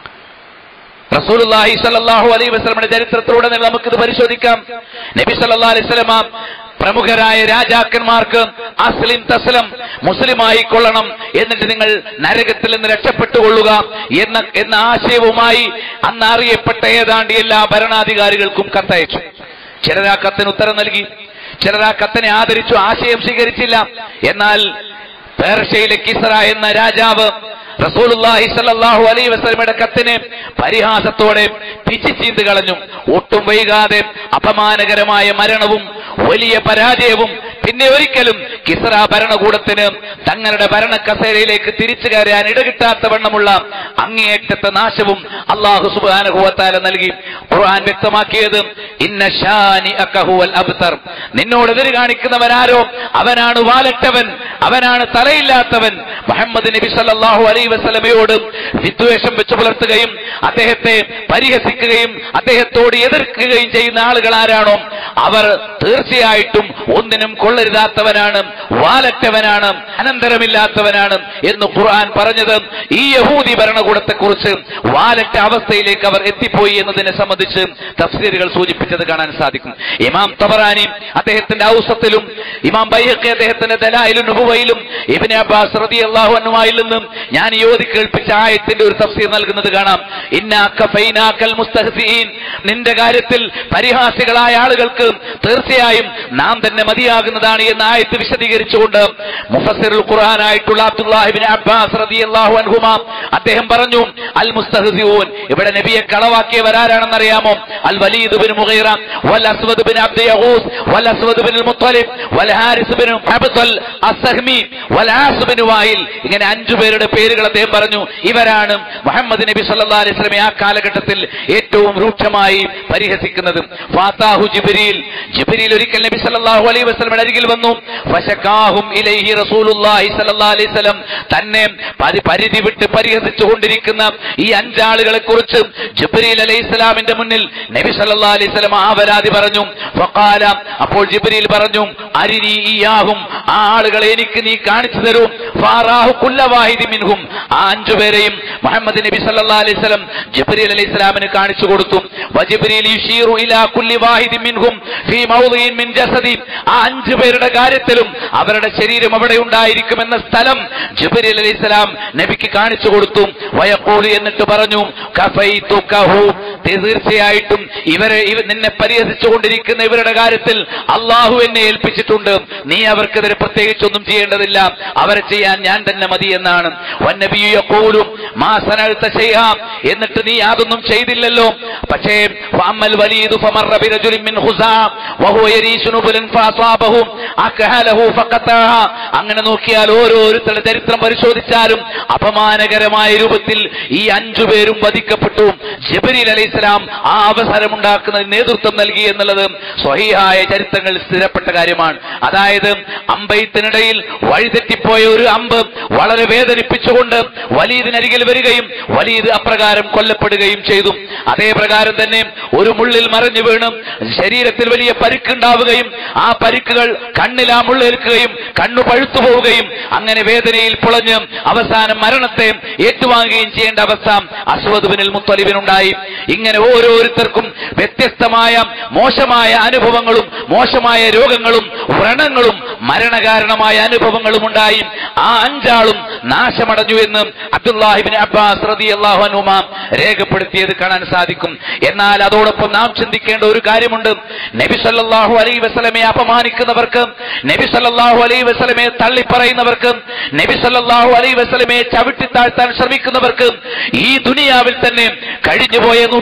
Speaker 1: റസൂലുള്ളാഹി സ്വല്ലല്ലാഹു അലൈഹി വസല്ലമയുടെ ചരിത്രത്തിലൂടെ നമുക്കിത് പരിശോധിക്കാം. നബി സല്ലല്ലാഹു അലൈഹി വസല്ലമ പ്രമുഖരായ രാജാക്കന്മാർക്ക് അസ്ലിം തസ്ലം, മുസ്ലിമായി കൊള്ളണം, എന്നിട്ട് നിങ്ങൾ നരകത്തിൽ നിന്ന് രക്ഷപ്പെട്ടുകൊള്ളുക എന്ന ആശയവുമായി അന്ന് അറിയപ്പെട്ട ഏതാണ്ട് എല്ലാ ഭരണാധികാരികൾക്കും കത്തയച്ചു. ചിലർ ആ കത്തിന് ഉത്തരം നൽകി, ചിലർ ആ കത്തിനെ ആദരിച്ചു, ആശയം സ്വീകരിച്ചില്ല. എന്നാൽ പേർഷ്യയിലെ കിസ്റ എന്ന രാജാവ് റസൂലുള്ളാഹി സ്വല്ലല്ലാഹു അലൈഹി വസല്ലമയുടെ കത്തിനെ പരിഹാസത്തോടെ പിച്ചിച്ചീന്ത് കളഞ്ഞു. ഒട്ടും വൈകാതെ അപമാനകരമായ മരണവും വലിയ പരാജയവും, പിന്നെ ഒരിക്കലും കിസ്റ ഭരണകൂടത്തിന് തങ്ങളുടെ ഭരണ കസേരയിലേക്ക് തിരിച്ചു കയറാൻ ഇടകിട്ടാത്തവണ്ണമുള്ള അങ്ങേയറ്റത്തെ നാശവും അല്ലാഹു സുബ്ഹാനഹു വ തആല നൽകി. ഖുർആൻ വ്യക്തമാക്കിയത് ഇന്ന ശാനിഅക ഹുവൽ അബ്തർ, നിന്നോട് എതിര് കാണിക്കുന്നവനാരോ അവനാണ് വാലറ്റവൻ, അവനാണ് തലയില്ലാത്തവൻ. മുഹമ്മദ് നബി സല്ലല്ലാഹു അലൈഹി വസല്ലമയോട് വിദ്വേഷം വെച്ചു പുലർത്തുകയും അദ്ദേഹത്തെ പരിഹസിക്കുകയും അദ്ദേഹത്തോട് എതിർക്കുകയും ചെയ്യുന്ന ആളുകൾ ആരാണോ അവർ തീർച്ചയായിട്ടും ഒന്നിനും കൊള്ളരുതാത്തവനാണ്, വാലറ്റവനാണ്, അനന്തരമില്ലാത്തവനാണ് എന്ന് ഖുർആൻ പറഞ്ഞത് ഈ യഹൂദി ഭരണകൂടത്തെ കുറിച്ച് വാലറ്റ അവസ്ഥയിലേക്ക് അവർ എത്തിപ്പോയി എന്നതിനെ സംബന്ധിച്ച് തഫ്സീറുകൾ സൂചിപ്പിച്ചത് കാണാൻ സാധിക്കും. ഇമാം തബറാനി അദ്ദേഹത്തിന്റെ ഔസത്തിലും ഇമാം ബൈഹഖി അദ്ദേഹത്തിന്റെ ദലായിലുൻ നുബുവയിലും ഇബ്നു അബ്ബാസ് റളിയല്ലാഹു അൻഹുവിൽ നിന്നും ഞാൻ യോതി കേൾപ്പിച്ച ആയത്തിന്റെ ഒരു തഫ്സീർ നൽകുന്നത് കാണാം. ഇന്നാ കഫൈനാകൽ മുസ്തഹ്സിഈൻ, നിന്റെ കാര്യത്തിൽ പരിഹാസികളായ ആളുകൾക്ക് തീർച്ചയായും നാം തന്നെ മതിയാകുന്നതാണ് എന്ന ആയത്ത് വിശദീകരിച്ചുകൊണ്ട് മുഫസ്സിറുൽ ഖുർആനായിട്ടുള്ള അബ്ദുല്ലാഹി ഇബ്നു അബ്ബാസ് റളിയല്ലാഹു അൻഹുമാ അദ്ദേഹം പറഞ്ഞു, അൽ മുസ്തഹ്സിഊൻ, ഇവിടെ നബിയെ കളവാക്കിയവരാരാണെന്ന് അറിയാമോ? അൽ വലീദ് ഇബ്നു മുഗീറ വൽ അസ്വദ് ഇബ്നു അബ്ദ് യഗൂസ് വൽ അസ്വദ് ഇബ്നു മുത്തലിബ് വൽ ഹാരിസ് ഇബ്നു അബ്ദൽ അസ്സഹ്മി വൽ ആസ് ഇബ്നു വായിൽ, ഇങ്ങനെ 5 പേരുടെ പേരുകൾ അദ്ദേഹം പറഞ്ഞു. ഇവരാണ് മുഹമ്മദ് നബി സല്ലല്ലാഹു അലൈഹി വസല്ലം ആ കാലഘട്ടത്തിൽ ഏറ്റവും രൂക്ഷമായി പരിഹസിക്കുന്നത്. ഫാതാഹു ജിബ്രീൽ, ജിബ്രീൽ ഒരിക്കൽ നബി സല്ലല്ലാഹു അലൈഹി വസല്ലമയുടെ അരികിൽ വന്നു. ഫശകാഹും ഇലൈഹി റസൂലുള്ളാഹി സല്ലല്ലാഹു അലൈഹി വസല്ലം, തന്നെ പരിധി വിട്ട് പരിഹസിച്ചുകൊണ്ടിരിക്കുന്ന ഈ 5 ആളുകളെ കുറിച്ച് ജിബ്രീൽ അലൈഹിസ്സലാമിന്റെ മുന്നിൽ നബി സല്ലല്ലാഹു അലൈഹി വസല്ലം ആ പരാതി പറഞ്ഞു. ഫഖാല, അപ്പോൾ ജിബ്രീൽ പറഞ്ഞു, അരിനി ഇയാഹും, ആ ആളുകളെ എനിക്ക് നീ കാണിച്ചു തരൂ. ഫാറാഹു കുല്ല വാഹിദി മിൻഹും, ആ 5 പേരെയും മുഹമ്മദ് നബി സല്ലല്ലാഹു അലൈഹി വസല്ലം ജിബ്രീൽ അലൈഹിസ്സലാമിന് കാണിച്ചു കൊടുത്തു. വജിബ്രീൽ യുശീറു ഇലാ കുല്ലി വാഹിദി മിൻഹും ഫീ മൗദിഇൻ മിൻ ജസദി, ആ 5 പേരുടെ കാര്യത്തിലും അവരുടെ ശരീരം അവിടെ ഉണ്ടായിരിക്കുമെന്ന സ്ഥലം ജിബ്രീൽ അലൈഹിസ്സലാം നബിക്ക് കാണിച്ചു കൊടുത്തു. വയഖൂലു, എന്നിട്ട് പറഞ്ഞു, കഫൈതുകഹു, തീർച്ചയായിട്ടും നിന്നെ പരിഹസിച്ചുകൊണ്ടിരിക്കുന്ന ഇവരുടെ കാര്യത്തിൽ അള്ളാഹു എന്നെ ഏൽപ്പിച്ചിട്ടുണ്ട്, നീ അവർക്കെതിരെ പ്രത്യേകിച്ചൊന്നും ചെയ്യേണ്ടതില്ല, അവരെ ചെയ്യാൻ ഞാൻ തന്നെ മതി എന്നാണ്. വന്നബിയു യഖൂലു മാ സനഅത ശൈഅ, എന്നിട്ട് നീ യാതൊന്നും ചെയ്തില്ലല്ലോ. പക്ഷേ ഫഅമ്മൽ വലീദു ഫമറ ബിറജുലിൻ മിൻ ഖുസാ വഹുവ യരീശു നുബലൻ ഫഅസാബഹു അഖഹലഹു ഫഖതഅ, അങ്ങനെ നോക്കിയാൽ ഓരോരുത്തരുടെ ചരിത്രം പരിശോധിച്ചാലും അപമാനകരമായ രൂപത്തിൽ ഈ 5 പേരും വധിക്കപ്പെട്ടു. ജിബ്രീൽ അലൈഹിസ്സലാം ആ അവസരമുണ്ടാക്കുന്നതിന് നേതൃത്വം നൽകി എന്നുള്ളത് സ്വഹീഹായ ചരിത്രങ്ങളിൽ സ്ഥിരപ്പെട്ട കാര്യമാണ്. അതായത് അമ്പെയ്ത്തിനിടയിൽ വഴിതെറ്റിപ്പോയ ഒരു അമ്പ് വളരെ വേദനിപ്പിച്ചുകൊണ്ട് വലീദിനരികിൽ വരികയും വലീദ് അപ്രകാരം കൊല്ലപ്പെടുകയും ചെയ്തു. അതേ പ്രകാരം തന്നെ ഒരു മുള്ളിൽ മറിഞ്ഞു വീണ് ശരീരത്തിൽ വലിയ പരിക്കുണ്ടാവുകയും ആ പരിക്കുകൾ കണ്ണിൽ ആ മുള്ളേൽക്കുകയും കണ്ണു പഴുത്തു പോവുകയും അങ്ങനെ വേദനയിൽ പുളഞ്ഞ് അവസാനം മരണത്തെ ഏറ്റുവാങ്ങുകയും ചെയ്യേണ്ട അവസ്ഥ അസ്വദ് ബിനുൽ മുത്തലിബിനുണ്ടായി. ഇങ്ങനെ ഓരോരുത്തർക്കും വ്യത്യസ്തമായ മോശമായ അനുഭവങ്ങളും മോശമായ രോഗങ്ങളും വ്രണങ്ങളും മരണകാരണമായ അനുഭവങ്ങളും ഉണ്ടായി. ആ 5 ആളും നാശമടഞ്ഞു എന്ന് അബ്ദുല്ലാഹി ഇബ്നു അബ്ബാസ് റളിയല്ലാഹു അൻഹുമാ രേഖപ്പെടുത്തിയത് കാണാൻ സാധിക്കും. എന്നാൽ അതോടൊപ്പം നാം ചിന്തിക്കേണ്ട ഒരു കാര്യമുണ്ട്. നബി സല്ലല്ലാഹു അലൈഹി വസല്ലമയെ അപമാനിക്കുന്നവർക്ക്, നബി സല്ലല്ലാഹു അലൈഹി വസല്ലമയെ തള്ളിപ്പറയുന്നവർക്ക്, നബി സല്ലല്ലാഹു അലൈഹി വസല്ലമയെ ചവിട്ടിത്താഴ്ത്താൻ ശ്രമിക്കുന്നവർക്ക് ഈ ദുനിയാവിൽ തന്നെ കഴിഞ്ഞുപോയ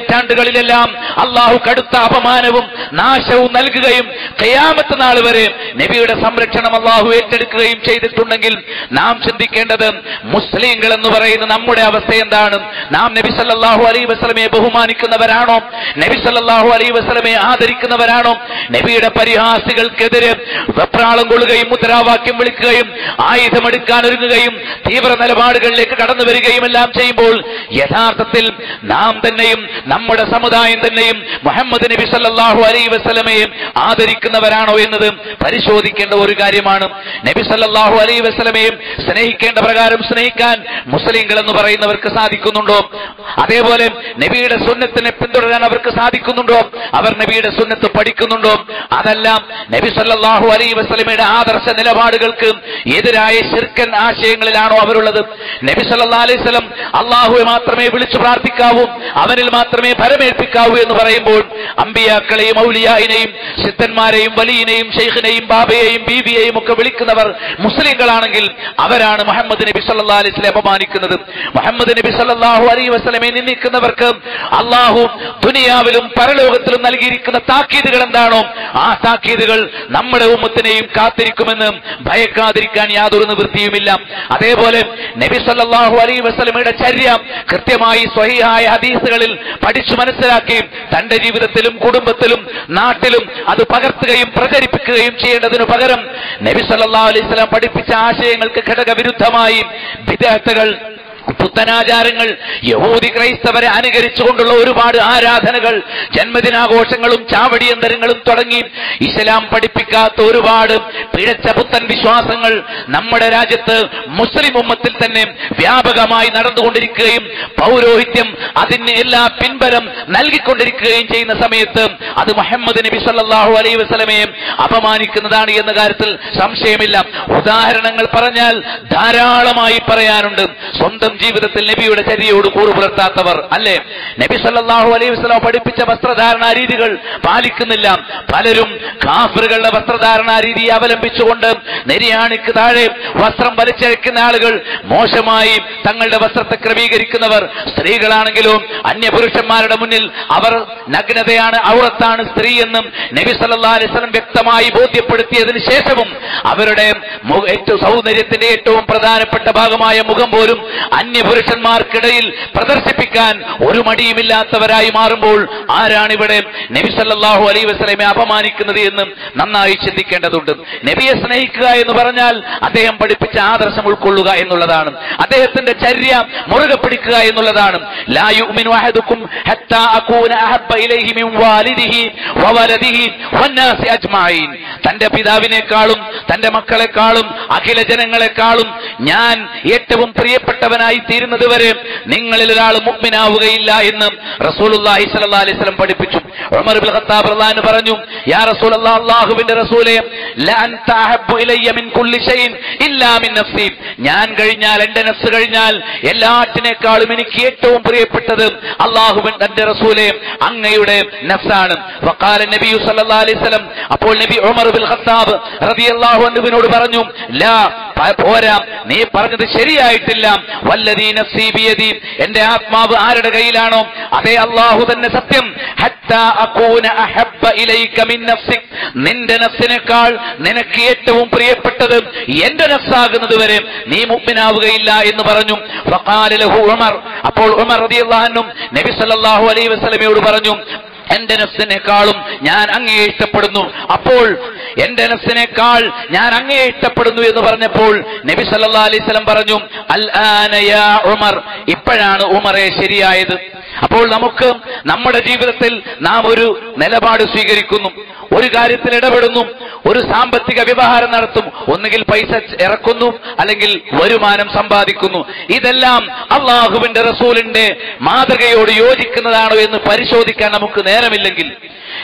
Speaker 1: പതിറ്റാണ്ടുകളിലെല്ലാം അള്ളാഹു കടുത്ത അപമാനവും നാശവും നൽകുകയും ഖിയാമത്ത് നാൾ വരെ നബിയുടെ സംരക്ഷണം അള്ളാഹു ഏറ്റെടുക്കുകയും ചെയ്തിട്ടുണ്ടെങ്കിൽ നാം ചിന്തിക്കേണ്ടത് മുസ്ലിങ്ങൾ എന്ന് പറയുന്ന നമ്മുടെ അവസ്ഥ എന്താണ്? നാം നബി സല്ലല്ലാഹു അലൈഹി വസല്ലമയെ ബഹുമാനിക്കുന്നവരാണോ? നബി സല്ലല്ലാഹു അലൈഹി വസല്ലമയെ ആദരിക്കുന്നവരാണോ? നബിയുടെ പരിഹാസികൾക്കെതിരെ വെപ്രാളം കൊള്ളുകയും മുദ്രാവാക്യം വിളിക്കുകയും ആയുധമെടുക്കാൻ ഒരുങ്ങുകയും തീവ്ര നിലപാടുകളിലേക്ക് കടന്നു വരികയും എല്ലാം ചെയ്യുമ്പോൾ യഥാർത്ഥത്തിൽ നാം തന്നെയും നമ്മുടെ സമുദായം തന്നെയും മുഹമ്മദ് നബി സല്ലല്ലാഹു അലൈഹി വസല്ലമയെ ആദരിക്കുന്നവരാണോ എന്നത് പരിശോധിക്കേണ്ട ഒരു കാര്യമാണ്. നബി സല്ലല്ലാഹു അലൈഹി വസല്ലമയെ സ്നേഹിക്കേണ്ട പ്രകാരം സ്നേഹിക്കാൻ മുസ്ലിങ്ങൾ എന്ന് പറയുന്നവർക്ക് സാധിക്കുന്നുണ്ടോ? അതേപോലെ നബിയുടെ സുന്നത്തിനെ പിന്തുടരാൻ അവർക്ക് സാധിക്കുന്നുണ്ടോ? അവർ നബിയുടെ സുന്നത്ത് പഠിക്കുന്നുണ്ടോ? അതെല്ലാം നബി സല്ലല്ലാഹു അലൈഹി വസല്ലമയുടെ ആദർശ നിലപാടുകൾക്ക് എതിരായ ശിർക്കൻ ആശയങ്ങളിലാണോ അവരുള്ളത്? നബി സല്ലല്ലാഹു അലൈഹി വസല്ലം അള്ളാഹുവെ മാത്രമേ വിളിച്ചു പ്രാർത്ഥിക്കാവൂ, അവനിൽ മാത്രമേ ഭരമേൽപ്പിക്കാവൂ എന്ന് പറയുമ്പോൾ അമ്പിയാക്കളെയും ഔലിയായിനെയും സിദ്ധന്മാരെയും വലിയനെയും ഷെയ്ഖിനെയും ബാബയെയും ബീബിയെയും ഒക്കെ വിളിക്കുന്നവർ മുസ്ലിങ്ങളാണെങ്കിൽ അവരാണ് മുഹമ്മദ് നബി സല്ലല്ലാഹു അലൈഹി വസല്ലം അപമാനിക്കുന്നത്. മുഹമ്മദ് നബി സല്ലല്ലാഹു അലൈഹി വസല്ലമയെ നിന്ദിക്കുന്നവർക്ക് അള്ളാഹു ദുനിയാവിലും പരലോകത്തിലും നൽകിയിരിക്കുന്ന താക്കീതുകൾ എന്താണോ ആ താക്കീതുകൾ നമ്മുടെ ഉമ്മത്തിനെയും കാത്തിരിക്കുമെന്ന് ഭയക്കാതിരിക്കാൻ യാതൊരു നിവൃത്തിയുമില്ല. അതേപോലെ നബി സല്ലല്ലാഹു അലൈഹി വസല്ലമയുടെ ചര്യ കൃത്യമായി സ്വഹീഹായ ഹദീസുകളിൽ പഠിച്ചു മനസ്സിലാക്കി തന്റെ ജീവിതത്തിലും കുടുംബത്തിലും നാട്ടിലും അത് പകർത്തുകയും പ്രചരിപ്പിക്കുകയും ചെയ്യേണ്ടതിനു പകരം നബി സല്ലല്ലാഹു അലൈഹി വസല്ലം പഠിപ്പിച്ച ആശയങ്ങൾക്ക് ഘടകവിരുദ്ധമായി ബിദ്അത്തുകൾ, പുത്തനാചാരങ്ങൾ, യഹൂദി ക്രൈസ്തവരെ അനുകരിച്ചുകൊണ്ടുള്ള ഒരുപാട് ആരാധനകൾ, ജന്മദിനാഘോഷങ്ങളും ചാവടിയന്തരങ്ങളും തുടങ്ങി ഇസ്ലാം പഠിപ്പിക്കാത്ത ഒരുപാട് പിഴച്ച പുത്തൻ വിശ്വാസങ്ങൾ നമ്മുടെ രാജ്യത്ത് മുസ്ലിം ഉമ്മത്തിൽ തന്നെ വ്യാപകമായി നടന്നുകൊണ്ടിരിക്കുകയും പൗരോഹിത്യം അതിന് എല്ലാ പിൻബലം നൽകിക്കൊണ്ടിരിക്കുകയും ചെയ്യുന്ന സമയത്ത് അത് മുഹമ്മദ് നബി സല്ലല്ലാഹു അലൈഹി വസല്ലമയെ അപമാനിക്കുന്നതാണ് എന്ന കാര്യത്തിൽ സംശയമില്ല. ഉദാഹരണങ്ങൾ പറഞ്ഞാൽ ധാരാളമായി പറയാനുണ്ട്. സ്വന്തം ജീവിതത്തിൽ നബിയുടെ ചര്യയോട് കൂറു പുലർത്താത്തവർ അല്ലേ? നബി സല്ലല്ലാഹു അലൈഹി വസല്ലം പഠിപ്പിച്ച വസ്ത്രധാരണാ രീതികൾ പാലിക്കുന്നില്ല. പലരും കാഫിറുകളുടെ വസ്ത്രധാരണാ രീതിയെ അവലംബിച്ചുകൊണ്ട് നെരിയാണിക്ക് താഴെ വസ്ത്രം വലിച്ചഴിക്കുന്ന ആളുകൾ, മോശമായി തങ്ങളുടെ വസ്ത്രത്തെ ക്രമീകരിക്കുന്നവർ, സ്ത്രീകളാണെങ്കിലും അന്യപുരുഷന്മാരുടെ മുന്നിൽ അവർ നഗ്നതയാണ്, ഔറത്താണ് സ്ത്രീ എന്നും നബി സല്ലല്ലാഹു അലൈഹി വസല്ലം വ്യക്തമായി ബോധ്യപ്പെടുത്തിയതിനു ശേഷവും അവരുടെ സൗന്ദര്യത്തിന്റെ ഏറ്റവും പ്രധാനപ്പെട്ട ഭാഗമായ മുഖം പോലും അന്യപുരുഷന്മാർക്കിടയിൽ പ്രദർശിപ്പിക്കാൻ ഒരു മടിയുമില്ലാത്തവരായി മാറുമ്പോൾ ആരാണിവിടെ നബി സല്ലല്ലാഹു അലൈഹി വസല്ലമയെ അപമാനിക്കുന്നത് എന്ന് നന്നായി ചിന്തിക്കേണ്ടതുണ്ട്. നബിയെ സ്നേഹിക്കുക എന്ന് പറഞ്ഞാൽ അദ്ദേഹം പഠിപ്പിച്ച ആദർശം ഉൾക്കൊള്ളുക എന്നുള്ളതാണ്. അദ്ദേഹത്തിന്റെ ചര്യ മുറുകെ പിടിക്കുക എന്നുള്ളതാണ്. ലാ യുഅ്മിനു അഹദുക്കും ഹത്താ അകൂന അഹബ്ബ ഇലൈഹി മിൻ വാലിദിഹി വവലദിഹി വന്നാസി അജ്മഈൻ. തന്റെ പിതാവിനേക്കാളും തന്റെ മക്കളെക്കാളും അഖില ജനങ്ങളെക്കാളും ഞാൻ ഏറ്റവും പ്രിയപ്പെട്ടവനായി തീരുന്നത് വരെ നിങ്ങളിൽ ഒരാൾ മുഅ്മിനാവുകയില്ല എന്ന് റസൂലുള്ളാഹി സ്വല്ലല്ലാഹു അലൈഹി വസല്ലം പഠിപ്പിച്ചു. ഉമർ ഇബ്നു ഖത്താബ് റളിയല്ലാഹു അൻഹു പറഞ്ഞു, യാ റസൂലല്ലാഹ്, അല്ലാഹുവിന്റെ റസൂലേ, ലാ അൻത അഹബ്ബു ഇലയ്യ മിൻ കുല്ലി ഷൈഇൻ ഇല്ലാ മിൻ നഫ്സി. ഞാൻ കഴിഞ്ഞാൽ, എന്റെ നഫ്സ് കഴിഞ്ഞാൽ എല്ലാറ്റിനേക്കാളും എനിക്ക് ഏറ്റവും പ്രിയപ്പെട്ടത് അല്ലാഹുവിന്റെ തന്റെ റസൂലേ അങ്ങയുടെ നഫ്സാണ്. വഖാല നബി സല്ലല്ലാഹു അലൈഹി വസല്ലം, അപ്പോൾ നബി ഉമർ ഇബ്നു ഖത്താബ് റളിയല്ലാഹു അൻഹുവിനോട് പറഞ്ഞു, ലാ, പോരാ, നീ പറഞ്ഞത് ശരിയായിട്ടില്ല. വല്ലദീ നഫ്സി ബിയദി, എന്റെ ആത്മാവ് ആരുടെ കയ്യിലാണോ അതേ അല്ലാഹു തന്നെ സത്യം. ഹത്താ അകൂന അഹബ്ബ ഇലൈക മിൻ നഫ്സിക്, നിന്റെ നഫ്സിനേക്കാൾ നിനക്ക് ഏറ്റവും പ്രിയപ്പെട്ടത് എന്റെ നഫ്സാകുന്നത് വരെ നീ മുഅ്മിനാവുകയില്ല എന്ന് പറഞ്ഞു. ഫഖാല ലഹു ഉമർ, അപ്പോൾ ഉമർ റളിയല്ലാഹു അൻഹു നബി സല്ലല്ലാഹു അലൈഹി വസല്ലമയോട് പറഞ്ഞു, എന്റെ നഫ്സിനേക്കാളും ഞാൻ അങ്ങയെ ഇഷ്ടപ്പെടുന്നു. അപ്പോൾ എന്റെ നഫ്സിനേക്കാൾ ഞാൻ അങ്ങയെ ഇഷ്ടപ്പെടുന്നു എന്ന് പറഞ്ഞപ്പോൾ നബി സല്ലല്ലാഹു അലൈഹി വസല്ലം പറഞ്ഞു, അൽ ആന യാ ഉമർ, ഇപ്പോഴാണ് ഉമറെ ശരിയായത്. അപ്പോൾ നമുക്ക് നമ്മുടെ ജീവിതത്തിൽ നാം ഒരു നിലപാട് സ്വീകരിക്കുന്നു, ഒരു കാര്യത്തിൽ ഇടപെടുന്നു, ഒരു സാമ്പത്തിക വ്യവഹാരം നടത്തും, ഒന്നുകിൽ പൈസ ഇറക്കുന്നു അല്ലെങ്കിൽ വരുമാനം സമ്പാദിക്കുന്നു. ഇതെല്ലാം അള്ളാഹുവിന്റെ റസൂലിന്റെ മാതൃകയോട് യോജിക്കുന്നതാണോ എന്ന് പരിശോധിക്കാൻ നമുക്ക് നേരമില്ലെങ്കിൽ,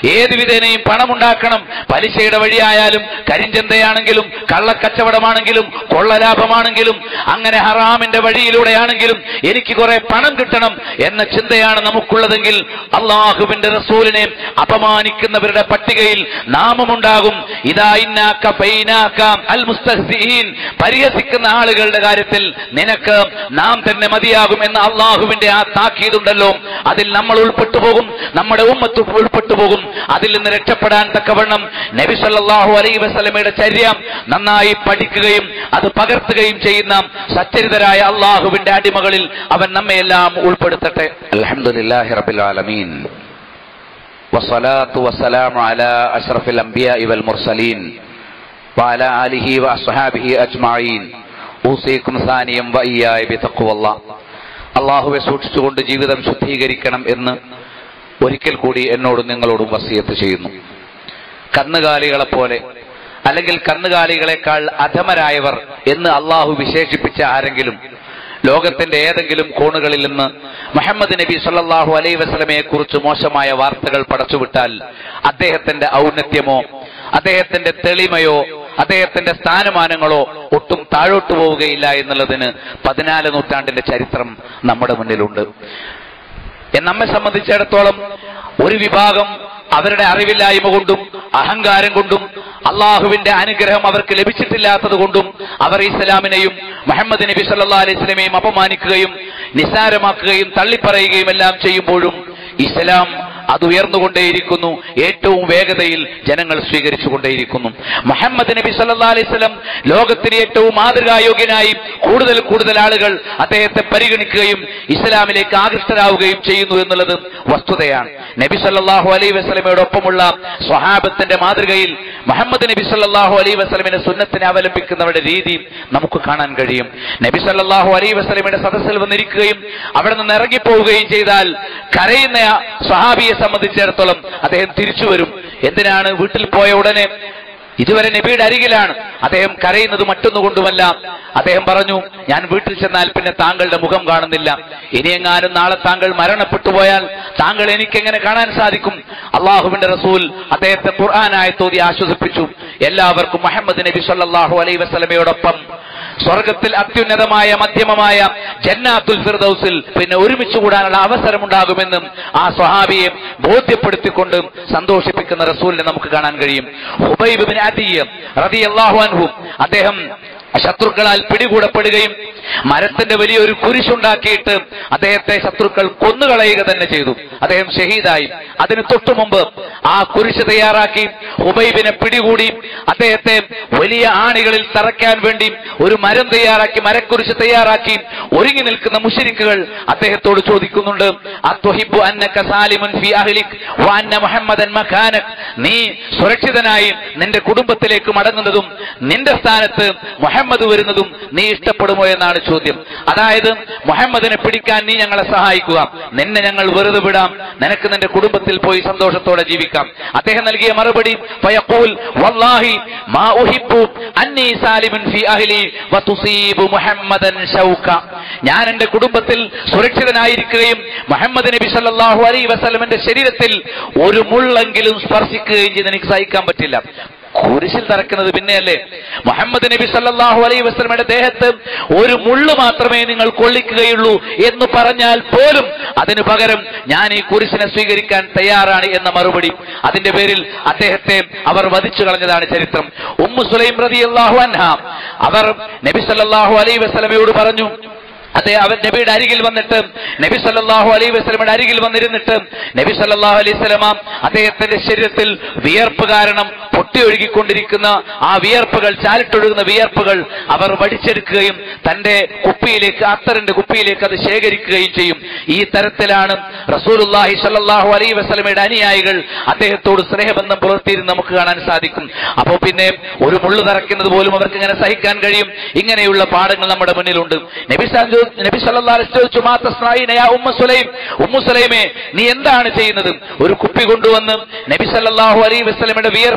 Speaker 1: ഏത് വിധേനയും പണമുണ്ടാക്കണം. പലിശയുടെ വഴിയായാലും, കരിഞ്ചന്തയാണെങ്കിലും, കള്ളക്കച്ചവടമാണെങ്കിലും, കൊള്ളലാഭമാണെങ്കിലും, അങ്ങനെ ഹറാമിന്റെ വഴിയിലൂടെയാണെങ്കിലും എനിക്ക് കുറെ പണം കിട്ടണം എന്ന ചിന്തയാണ് നമുക്കുള്ളതെങ്കിൽ അള്ളാഹുവിന്റെ റസൂലിനെ അപമാനിക്കുന്നവരുടെ പട്ടികയിൽ നാമമുണ്ടാകും. ഇദാ ഇന്നാക ഫൈനാക അൽ മുസ്തഹ്സിഈൻ, പരിഹസിക്കുന്ന ആളുകളുടെ കാര്യത്തിൽ നിനക്ക് നാം തന്നെ മതിയാകും എന്ന അള്ളാഹുവിന്റെ ആ താക്കീതുണ്ടല്ലോ, അതിൽ നമ്മൾ ഉൾപ്പെട്ടു പോകും, നമ്മുടെ ഉമ്മത്ത് ഉൾപ്പെട്ടു പോകും. അതിൽ നിന്ന് രക്ഷപ്പെടാൻ തക്കവണ്ണം നബി സല്ലല്ലാഹു അലൈഹി വസല്ലമയുടെ ചര്യ നന്നായി പഠിക്കുകയും അത് പകർത്തുകയും ചെയ്യുന്ന സച്ചരിതരായ അള്ളാഹുവിന്റെ അടിമകളിൽ അവൻ നമ്മയെല്ലാം ഉൾപ്പെടുത്തട്ടെ. അൽഹംദുലില്ലാഹി റബ്ബിൽ ആലമീൻ വസ്സലാത്തു വസ്സലാമു അലാ അഷ്റഫിൽ അംബിയാഇ വൽ മുർസലീൻ വഅലാ ആലിഹി വഅസ്ഹാബിഹി അജ്മഈൻ. ഊസീകും സാനിയം വഇയ്യായ ബിതഖ്വല്ലാഹ്. അല്ലാഹുവെ സൂക്ഷിച്ചുകൊണ്ട് ജീവിതം ശുദ്ധീകരിക്കണം എന്ന് ഒരിക്കൽ കൂടി എന്നോടും നിങ്ങളോടും വസിയത്ത് ചെയ്യുന്നു. കന്നുകാലികളെ പോലെ അല്ലെങ്കിൽ കന്നുകാലികളെക്കാൾ അധമരായവർ എന്ന് അള്ളാഹു വിശേഷിപ്പിച്ച ആരെങ്കിലും ലോകത്തിന്റെ ഏതെങ്കിലും കോണുകളിൽ നിന്ന് മുഹമ്മദ് നബി സല്ലല്ലാഹു അലൈഹി വസല്ലമയെ കുറിച്ച് മോശമായ വാർത്തകൾ പടച്ചുവിട്ടാൽ അദ്ദേഹത്തിന്റെ ഔന്നത്യമോ അദ്ദേഹത്തിന്റെ തെളിമയോ അദ്ദേഹത്തിന്റെ സ്ഥാനമാനങ്ങളോ ഒട്ടും താഴോട്ടു പോവുകയില്ല എന്നുള്ളതിന് 14 നൂറ്റാണ്ടിന്റെ ചരിത്രം നമ്മുടെ മുന്നിലുണ്ട്. നമ്മെ സംബന്ധിച്ചിടത്തോളം ഒരു വിഭാഗം അവരുടെ അറിവില്ലായ്മ കൊണ്ടും അഹങ്കാരം കൊണ്ടും അള്ളാഹുവിന്റെ അനുഗ്രഹം അവർക്ക് ലഭിച്ചിട്ടില്ലാത്തത് കൊണ്ടും അവർ ഇസ്ലാമിനെയും മുഹമ്മദ് നബി സല്ലല്ലാഹു അലൈഹി വസല്ലമയെയും അപമാനിക്കുകയും നിസ്സാരമാക്കുകയും തള്ളിപ്പറയുകയും എല്ലാം ചെയ്യുമ്പോഴും ഇസ്ലാം അത് ഉയർന്നുകൊണ്ടേയിരിക്കുന്നു. ഏറ്റവും വേഗതയിൽ ജനങ്ങൾ സ്വീകരിച്ചുകൊണ്ടേയിരിക്കുന്നു. മുഹമ്മദ് നബി സല്ലല്ലാഹു അലൈഹി വസല്ലം ലോകത്തിന് ഏറ്റവും മാതൃകായോഗ്യനായി കൂടുതൽ കൂടുതൽ ആളുകൾ അദ്ദേഹത്തെ പരിഗണിക്കുകയും ഇസ്ലാമിലേക്ക് ആകൃഷ്ടരാവുകയും ചെയ്യുന്നു എന്നുള്ളത് വസ്തുതയാണ്. നബി സല്ലല്ലാഹു അലൈഹി വസല്ലമയോടൊപ്പമുള്ള സ്വഹാബത്തിന്റെ മാതൃകയിൽ മുഹമ്മദ് നബി സല്ലല്ലാഹു അലൈഹി വസല്ലമയുടെ സുന്നത്തിനെ അവലംബിക്കുന്നവരുടെ രീതി നമുക്ക് കാണാൻ കഴിയും. നബി സല്ലല്ലാഹു അലൈഹി വസല്ലമയുടെ സദസ്സിൽ വന്നിരിക്കുകയും അവിടെ നിന്ന് ഇറങ്ങിപ്പോവുകയും ചെയ്താൽ കരയുന്ന സ്വഹാബിയെ സംബന്ധിച്ചിടത്തോളം അദ്ദേഹം തിരിച്ചു വരും. എന്തിനാണ്? വീട്ടിൽ പോയ ഉടനെ ഇതുവരെ നബിയുടെ അരികിലാണ്. അദ്ദേഹം കരയുന്നത് മറ്റൊന്നുകൊണ്ടുമല്ല. അദ്ദേഹം പറഞ്ഞു, ഞാൻ വീട്ടിൽ ചെന്നാൽ പിന്നെ താങ്കളുടെ മുഖം കാണുന്നില്ല. ഇനിയെങ്ങാനും നാളെ താങ്കൾ മരണപ്പെട്ടു പോയാൽ താങ്കൾ എനിക്കെങ്ങനെ കാണാൻ സാധിക്കും? അള്ളാഹുവിന്റെ റസൂൽ അദ്ദേഹത്തെ ഖുർആനായത്തോതി ആശ്വസിപ്പിച്ചു. എല്ലാവർക്കും മുഹമ്മദ് നബി സല്ലല്ലാഹു അലൈഹി വസല്ലമയോടൊപ്പം സ്വർഗത്തിൽ അത്യുന്നതമായ മധ്യമമായ ജന്നാത്തുൽ ഫിർദൗസിൽ പിന്നെ ഒരുമിച്ച് കൂടാനുള്ള അവസരമുണ്ടാകുമെന്നും ആ സ്വഹാബിയെ ബോധ്യപ്പെടുത്തിക്കൊണ്ട് സന്തോഷിപ്പിക്കുന്ന റസൂലിനെ നമുക്ക് കാണാൻ കഴിയും. ഹുബൈബ് ഇബ്നു അദിയ്യ റളിയല്ലാഹു അൻഹു അദ്ദേഹം ശത്രുക്കളാൽ പിടികൂടപ്പെടുകയും മരത്തിന്റെ വലിയൊരു കുരിശുണ്ടാക്കിയിട്ട് അദ്ദേഹത്തെ ശത്രുക്കൾ കൊന്നുകളയുക തന്നെ ചെയ്തു. അദ്ദേഹം ഷഹീദായി. അതിന് തൊട്ടു മുമ്പ് ആ കുരിശ് തയ്യാറാക്കി ഹുബൈബിനെ പിടികൂടി അദ്ദേഹത്തെ വലിയ ആണികളിൽ തറയ്ക്കാൻ വേണ്ടി ഒരു മരം തയ്യാറാക്കി, മരക്കുരിശ് തയ്യാറാക്കി ഒരുങ്ങി നിൽക്കുന്ന മുശ്രിക്കുകൾ അദ്ദേഹത്തോട് ചോദിക്കുന്നുണ്ട്, അത്വഹിബ്ബു അന്നക സാലിമുൻ ഫീ അഹ്ലിക് വ അന്ന മുഹമ്മദൻ മകാനക്, നീ സുരക്ഷിതനായി നിന്റെ കുടുംബത്തിലേക്ക് മടങ്ങുന്നതും നിന്റെ സ്ഥാനത്ത് മുഹമ്മദ് വരുന്നതും നീ ഇഷ്ടപ്പെടുമോ എന്നാണ് ചോദ്യം. അതായത് മുഹമ്മദിനെ പിടിക്കാൻ നീ ഞങ്ങളെ സഹായിക്കുക, നിന്നെ ഞങ്ങൾ വെറുതെ വിടാം, നിനക്ക് നിന്റെ കുടുംബത്തിൽ പോയി സന്തോഷത്തോടെ ജീവിക്കാം. അദ്ദേഹം നൽകിയ മറുപടി ഫയഖൂൽ വല്ലാഹി മാ ഉഹിബ്ബു അന്നി സാലിമുൻ ഫീ അഹ്ലി വതുസീബു മുഹമ്മദൻ ശൗക, ഞാൻ എന്റെ കുടുംബത്തിൽ സുരക്ഷിതനായിരിക്കുകയും മുഹമ്മദ് നബി സല്ലല്ലാഹു അലൈഹി വസല്ലമയുടെ ശരീരത്തിൽ ഒരു മുള്ളെങ്കിലും സ്പർശിക്കുകയും ചെയ്ത് എനിക്ക് സഹിക്കാൻ പറ്റില്ല. കുരിശിൽ തറക്കുന്നത് പിന്നെയല്ലേ? മുഹമ്മദ് നബി സല്ലല്ലാഹു അലൈഹി വസല്ലമയുടെ ദേഹത്ത് ഒരു മുള്ളു മാത്രമേ നിങ്ങൾ കൊള്ളിക്കുകയുള്ളൂ എന്ന് പറഞ്ഞാൽ പോലും അതിനു പകരം ഞാൻ ഈ കുരിശിനെ സ്വീകരിക്കാൻ തയ്യാറാണ് എന്ന മറുപടി. അതിന്റെ പേരിൽ അദ്ദേഹത്തെ അവർ വധിച്ചു കളഞ്ഞതാണ് ചരിത്രം. ഉമ്മു സുലൈം റളിയല്ലാഹു അൻഹാ അവർ നബി സല്ലല്ലാഹു അലൈഹി വസല്ലമയോട് പറഞ്ഞു, അവൻ നബിയുടെ അരികിൽ വന്നിട്ട് നബി സല്ലല്ലാഹു അലൈഹി വസല്ലമയുടെ അരികിൽ വന്നിരുന്നിട്ട് നബി സല്ലല്ലാഹു അലൈഹി വസല്ലമ അദ്ദേഹത്തിന്റെ ശരീരത്തിൽ വിയർപ്പ് കാരണം പൊട്ടിയൊഴുകിക്കൊണ്ടിരിക്കുന്ന ആ വിയർപ്പുകൾ, ചാലിട്ടൊഴുകുന്ന വിയർപ്പുകൾ അവർ വടിച്ചെടുക്കുകയും തന്റെ കുപ്പിയിലേക്ക്, അത്തറിന്റെ കുപ്പിയിലേക്ക് അത് ശേഖരിക്കുകയും ചെയ്യും. ഈ തരത്തിലാണ് റസൂലുള്ളാഹി സ്വല്ലല്ലാഹു അലൈഹി വസല്ലമയുടെ അനുയായികൾ അദ്ദേഹത്തോട് സ്നേഹബന്ധം പുലർത്തിയിരുന്ന് നമുക്ക് കാണാൻ സാധിക്കും. അപ്പോൾ പിന്നെ ഒരു മുള്ളു തറയ്ക്കുന്നത് പോലും അവർക്ക് ഇങ്ങനെ സഹിക്കാൻ കഴിയും. ഇങ്ങനെയുള്ള പാഠങ്ങൾ നമ്മുടെ മുന്നിലുണ്ട്. നബി സല്ലല്ലാഹു അലൈഹി വസല്ലം ചോദിച്ചു, മാ തസ്നഈന യാ ഉമ്മു സുലൈം, ഉമ്മു സുലൈമേ നീ എന്താണ് ചെയ്യുന്നത്? ഒരു കുപ്പി കൊണ്ടുവന്ന് നബി സല്ലല്ലാഹു അലൈഹി വസല്ലമയുടെ വിയർപ്പ്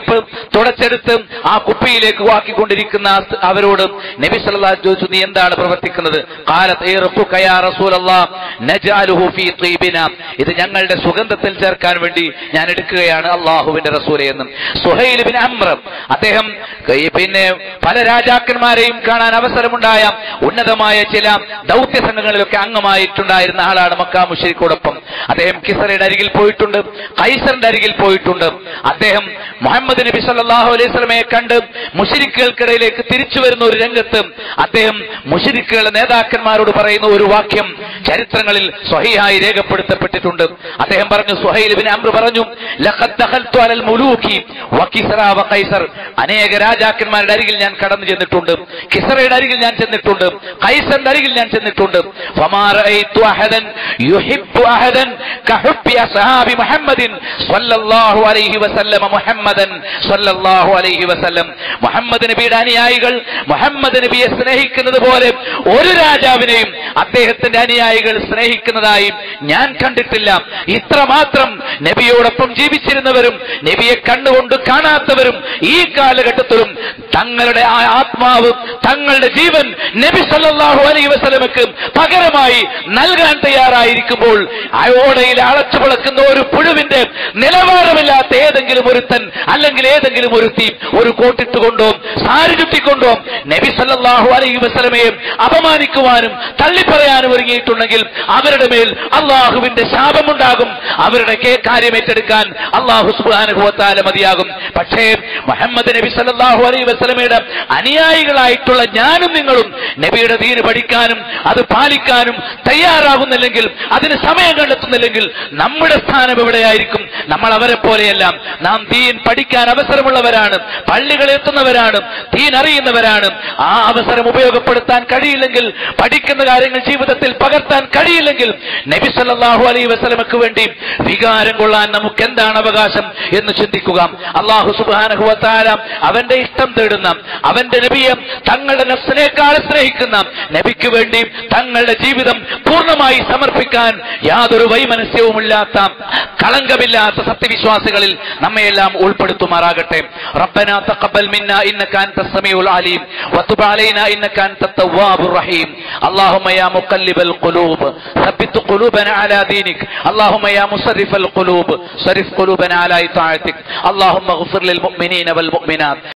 Speaker 1: തുടച്ചെടുത്ത് ആ കുപ്പിയിലേക്ക് ആക്കിക്കൊണ്ടിരിക്കുന്ന അവരോട് നബി സല്ലല്ലാഹു അലൈഹി വസല്ലം ചോദിച്ചു, നീ എന്താണ് പ്രവർത്തിക്കുന്നത്? ഖാലത് ഇർഖുക യാ റസൂലല്ലാഹ് നജഅലുഹു ഫീ ത്വീബിനാ, ഇത് ഞങ്ങളുടെ സുഗന്ധത്തിൽ ചേർക്കാൻ വേണ്ടി ഞാൻ എടുക്കുകയാണ് അല്ലാഹുവിന്റെ റസൂലേ എന്ന്. സുഹൈൽ ബിൻ അംർ, അദ്ദേഹം പിന്നെ പല രാജാക്കന്മാരെയും കാണാൻ അവസരമുണ്ടായ ഉന്നതമായ ചില ദൗത്യ സംഘങ്ങളിലൊക്കെ അംഗമായിട്ടുണ്ടായിരുന്ന ആളാണ് മക്ക മുശ്രിക്കോടൊപ്പം. അദ്ദേഹം കിസ്റയുടെ അരികിൽ പോയിട്ടുണ്ട്, കൈസറിന്റെ അരികിൽ പോയിട്ടുണ്ട്. അദ്ദേഹം മുഹമ്മദ് നബി സല്ലല്ലാഹു അലൈഹി വസല്ലമയെ കണ്ട് മുശ്രിക്കുകൾക്കിടയിലേക്ക് തിരിച്ചു വരുന്ന ഒരു രംഗത്ത് അദ്ദേഹം മുശ്രിക്കുകളുടെ നേതാക്കന്മാരോട് പറയുന്ന ഒരു വാക്യം ചരിത്രങ്ങളിൽ സ്വഹീഹായി രേഖപ്പെടുത്തപ്പെട്ടിട്ടുണ്ട്. അദ്ദേഹം പറഞ്ഞു, സുഹൈൽ ബിൻ അംർ പറഞ്ഞു, ലഖദ് ദഖൽതു അലൽ മുലൂകി വകിസ്റ വഖൈസർ, അനേക രാജാക്കന്മാരുടെ അരികിൽ ഞാൻ കടന്നു ചെന്നിട്ടുണ്ട്, കിസ്റയുടെ അരികിൽ ഞാൻ ചെന്നിട്ടുണ്ട്, കൈസറിന്റെ അരികിൽ ഞാൻ ചെന്നിട്ടുണ്ട്. ഫമാ റഅയ്തു അഹദൻ യുഹിബ്ബു അഹദൻ കഹുബ്ബി അസ്ഹാബി മുഹമ്മദിൻ സ്വല്ലല്ലാഹു അലൈഹി വസല്ലം മുഹമ്മദൻ സ്വല്ലല്ലാഹു അലൈഹി വസല്ലം, മുഹമ്മദ് നബിയുടെ അനുയായികൾ മുഹമ്മദ് നബിയെ സ്നേഹിക്കുന്നത് പോലെ ഒരു രാജാവിനെയും അദ്ദേഹത്തിന്റെ അനുയായികൾ സ്നേഹിക്കുന്നതായി ഞാൻ കണ്ടിട്ടില്ല. ഇത്രമാത്രം നബിയോടൊപ്പം ജീവിച്ചിരുന്നവരും നബിയെ കണ്ടുകൊണ്ട് കാണാത്തവരും ഈ കാലഘട്ടത്തിലും തങ്ങളുടെ ആത്മാവ്, തങ്ങളുടെ ജീവൻ നബി സല്ലല്ലാഹു അലൈഹി വസല്ലമക്ക് പകരമായി നൽകാൻ തയ്യാറായിരിക്കുമ്പോൾ ഓടയിൽ അളച്ചു വളക്കുന്ന ഒരു പുഴുവിന്റെ നിലവാരമില്ലാത്ത ഏതെങ്കിലും ഒരുത്തൻ അല്ലെങ്കിൽ ഏതെങ്കിലും ഒരുത്തി ഒരു കോട്ടിട്ടുകൊണ്ടോ സാരി ചുറ്റിക്കൊണ്ടോ നബി സല്ലല്ലാഹു അലൈഹി വസല്ലമയെ അപമാനിക്കുവാനും തള്ളിപ്പറയാനും ഒരുങ്ങിയിട്ടുണ്ടെങ്കിൽ അവരുടെ മേൽ അള്ളാഹുവിന്റെ ശാപമുണ്ടാകും. അവരുടെ കാര്യം ഏറ്റെടുക്കാൻ അള്ളാഹു സുബ്ഹാനഹു വ തആല മതിയാകും. പക്ഷേ മുഹമ്മദ് നബി സല്ലല്ലാഹു അലൈഹി വസല്ലമയുടെ അനുയായികളായിട്ടുള്ള ഞാനും നിങ്ങളും നബിയുടെ ദീൻ പഠിക്കാനും അത് പാലിക്കാനും തയ്യാറാകുന്നില്ലെങ്കിൽ, അതിന് സമയം കണ്ടെത്തുന്നില്ലെങ്കിൽ നമ്മുടെ സ്ഥാനം എവിടെയായിരിക്കും? നമ്മൾ അവരെ പോലെയല്ല. നാം ദീൻ പഠിക്കാൻ അവസരമുള്ളവരാണ്, പള്ളികളിൽ എത്തുന്നവരാണ്, ദീൻ അറിയുന്നവരാണ്. ആ അവസരം ഉപയോഗപ്പെടുത്താൻ കഴിയില്ലെങ്കിൽ, പഠിക്കുന്ന കാര്യങ്ങൾ ജീവിതത്തിൽ പകർത്താൻ കഴിയില്ലെങ്കിൽ, നബി സല്ലല്ലാഹു അലൈഹി വസല്ലമക്ക് വേണ്ടി വികാരം കൊള്ളാൻ നമുക്ക് എന്താണ് അവകാശം എന്ന് ചിന്തിക്കുക. അല്ലാഹു സുബ്ഹാനഹു വ തആല അവന്റെ ഇഷ്ടം തേടുന്ന, അവന്റെ നബിയെ തങ്ങളുടെ നഫ്സിനേക്കാൾ സ്നേഹിക്കുന്ന, നബിക്ക് വേണ്ടി തങ്ങളുടെ ജീവിതം പൂർണ്ണമായി സമർപ്പിക്കാൻ യാതൊരു വൈമനസ്യവുമില്ലാത്ത, കളങ്കമില്ലാത്ത സത്യവിശ്വാസികളിൽ നമ്മയെല്ലാം ഉൾപ്പെടുത്തുമാറാകട്ടെ. റബ്ബനാ തഖബ്ബൽ മിന്നാ ഇന്നക അൻതസ് സമീഉൽ അലീം വതുബ് അലൈനാ ഇന്നക അൻതത് തവ്വാബുർ റഹീം. അല്ലാഹുമ്മ യാ മുഖല്ലിബൽ ഖുലൂബ് സബ്ബിത് ഖുലൂബനാ അലാ ദീനിക്. അല്ലാഹുമ്മ യാ മുസറിഫൽ ഖുലൂബ് സരിഫ് ഖുലൂബനാ അലാ ഇതാഅതിക്. അല്ലാഹുമ്മഗ്ഫിർ ലിൽ മുഅ്മിനീന വൽ മുഅ്മിനാത്ത്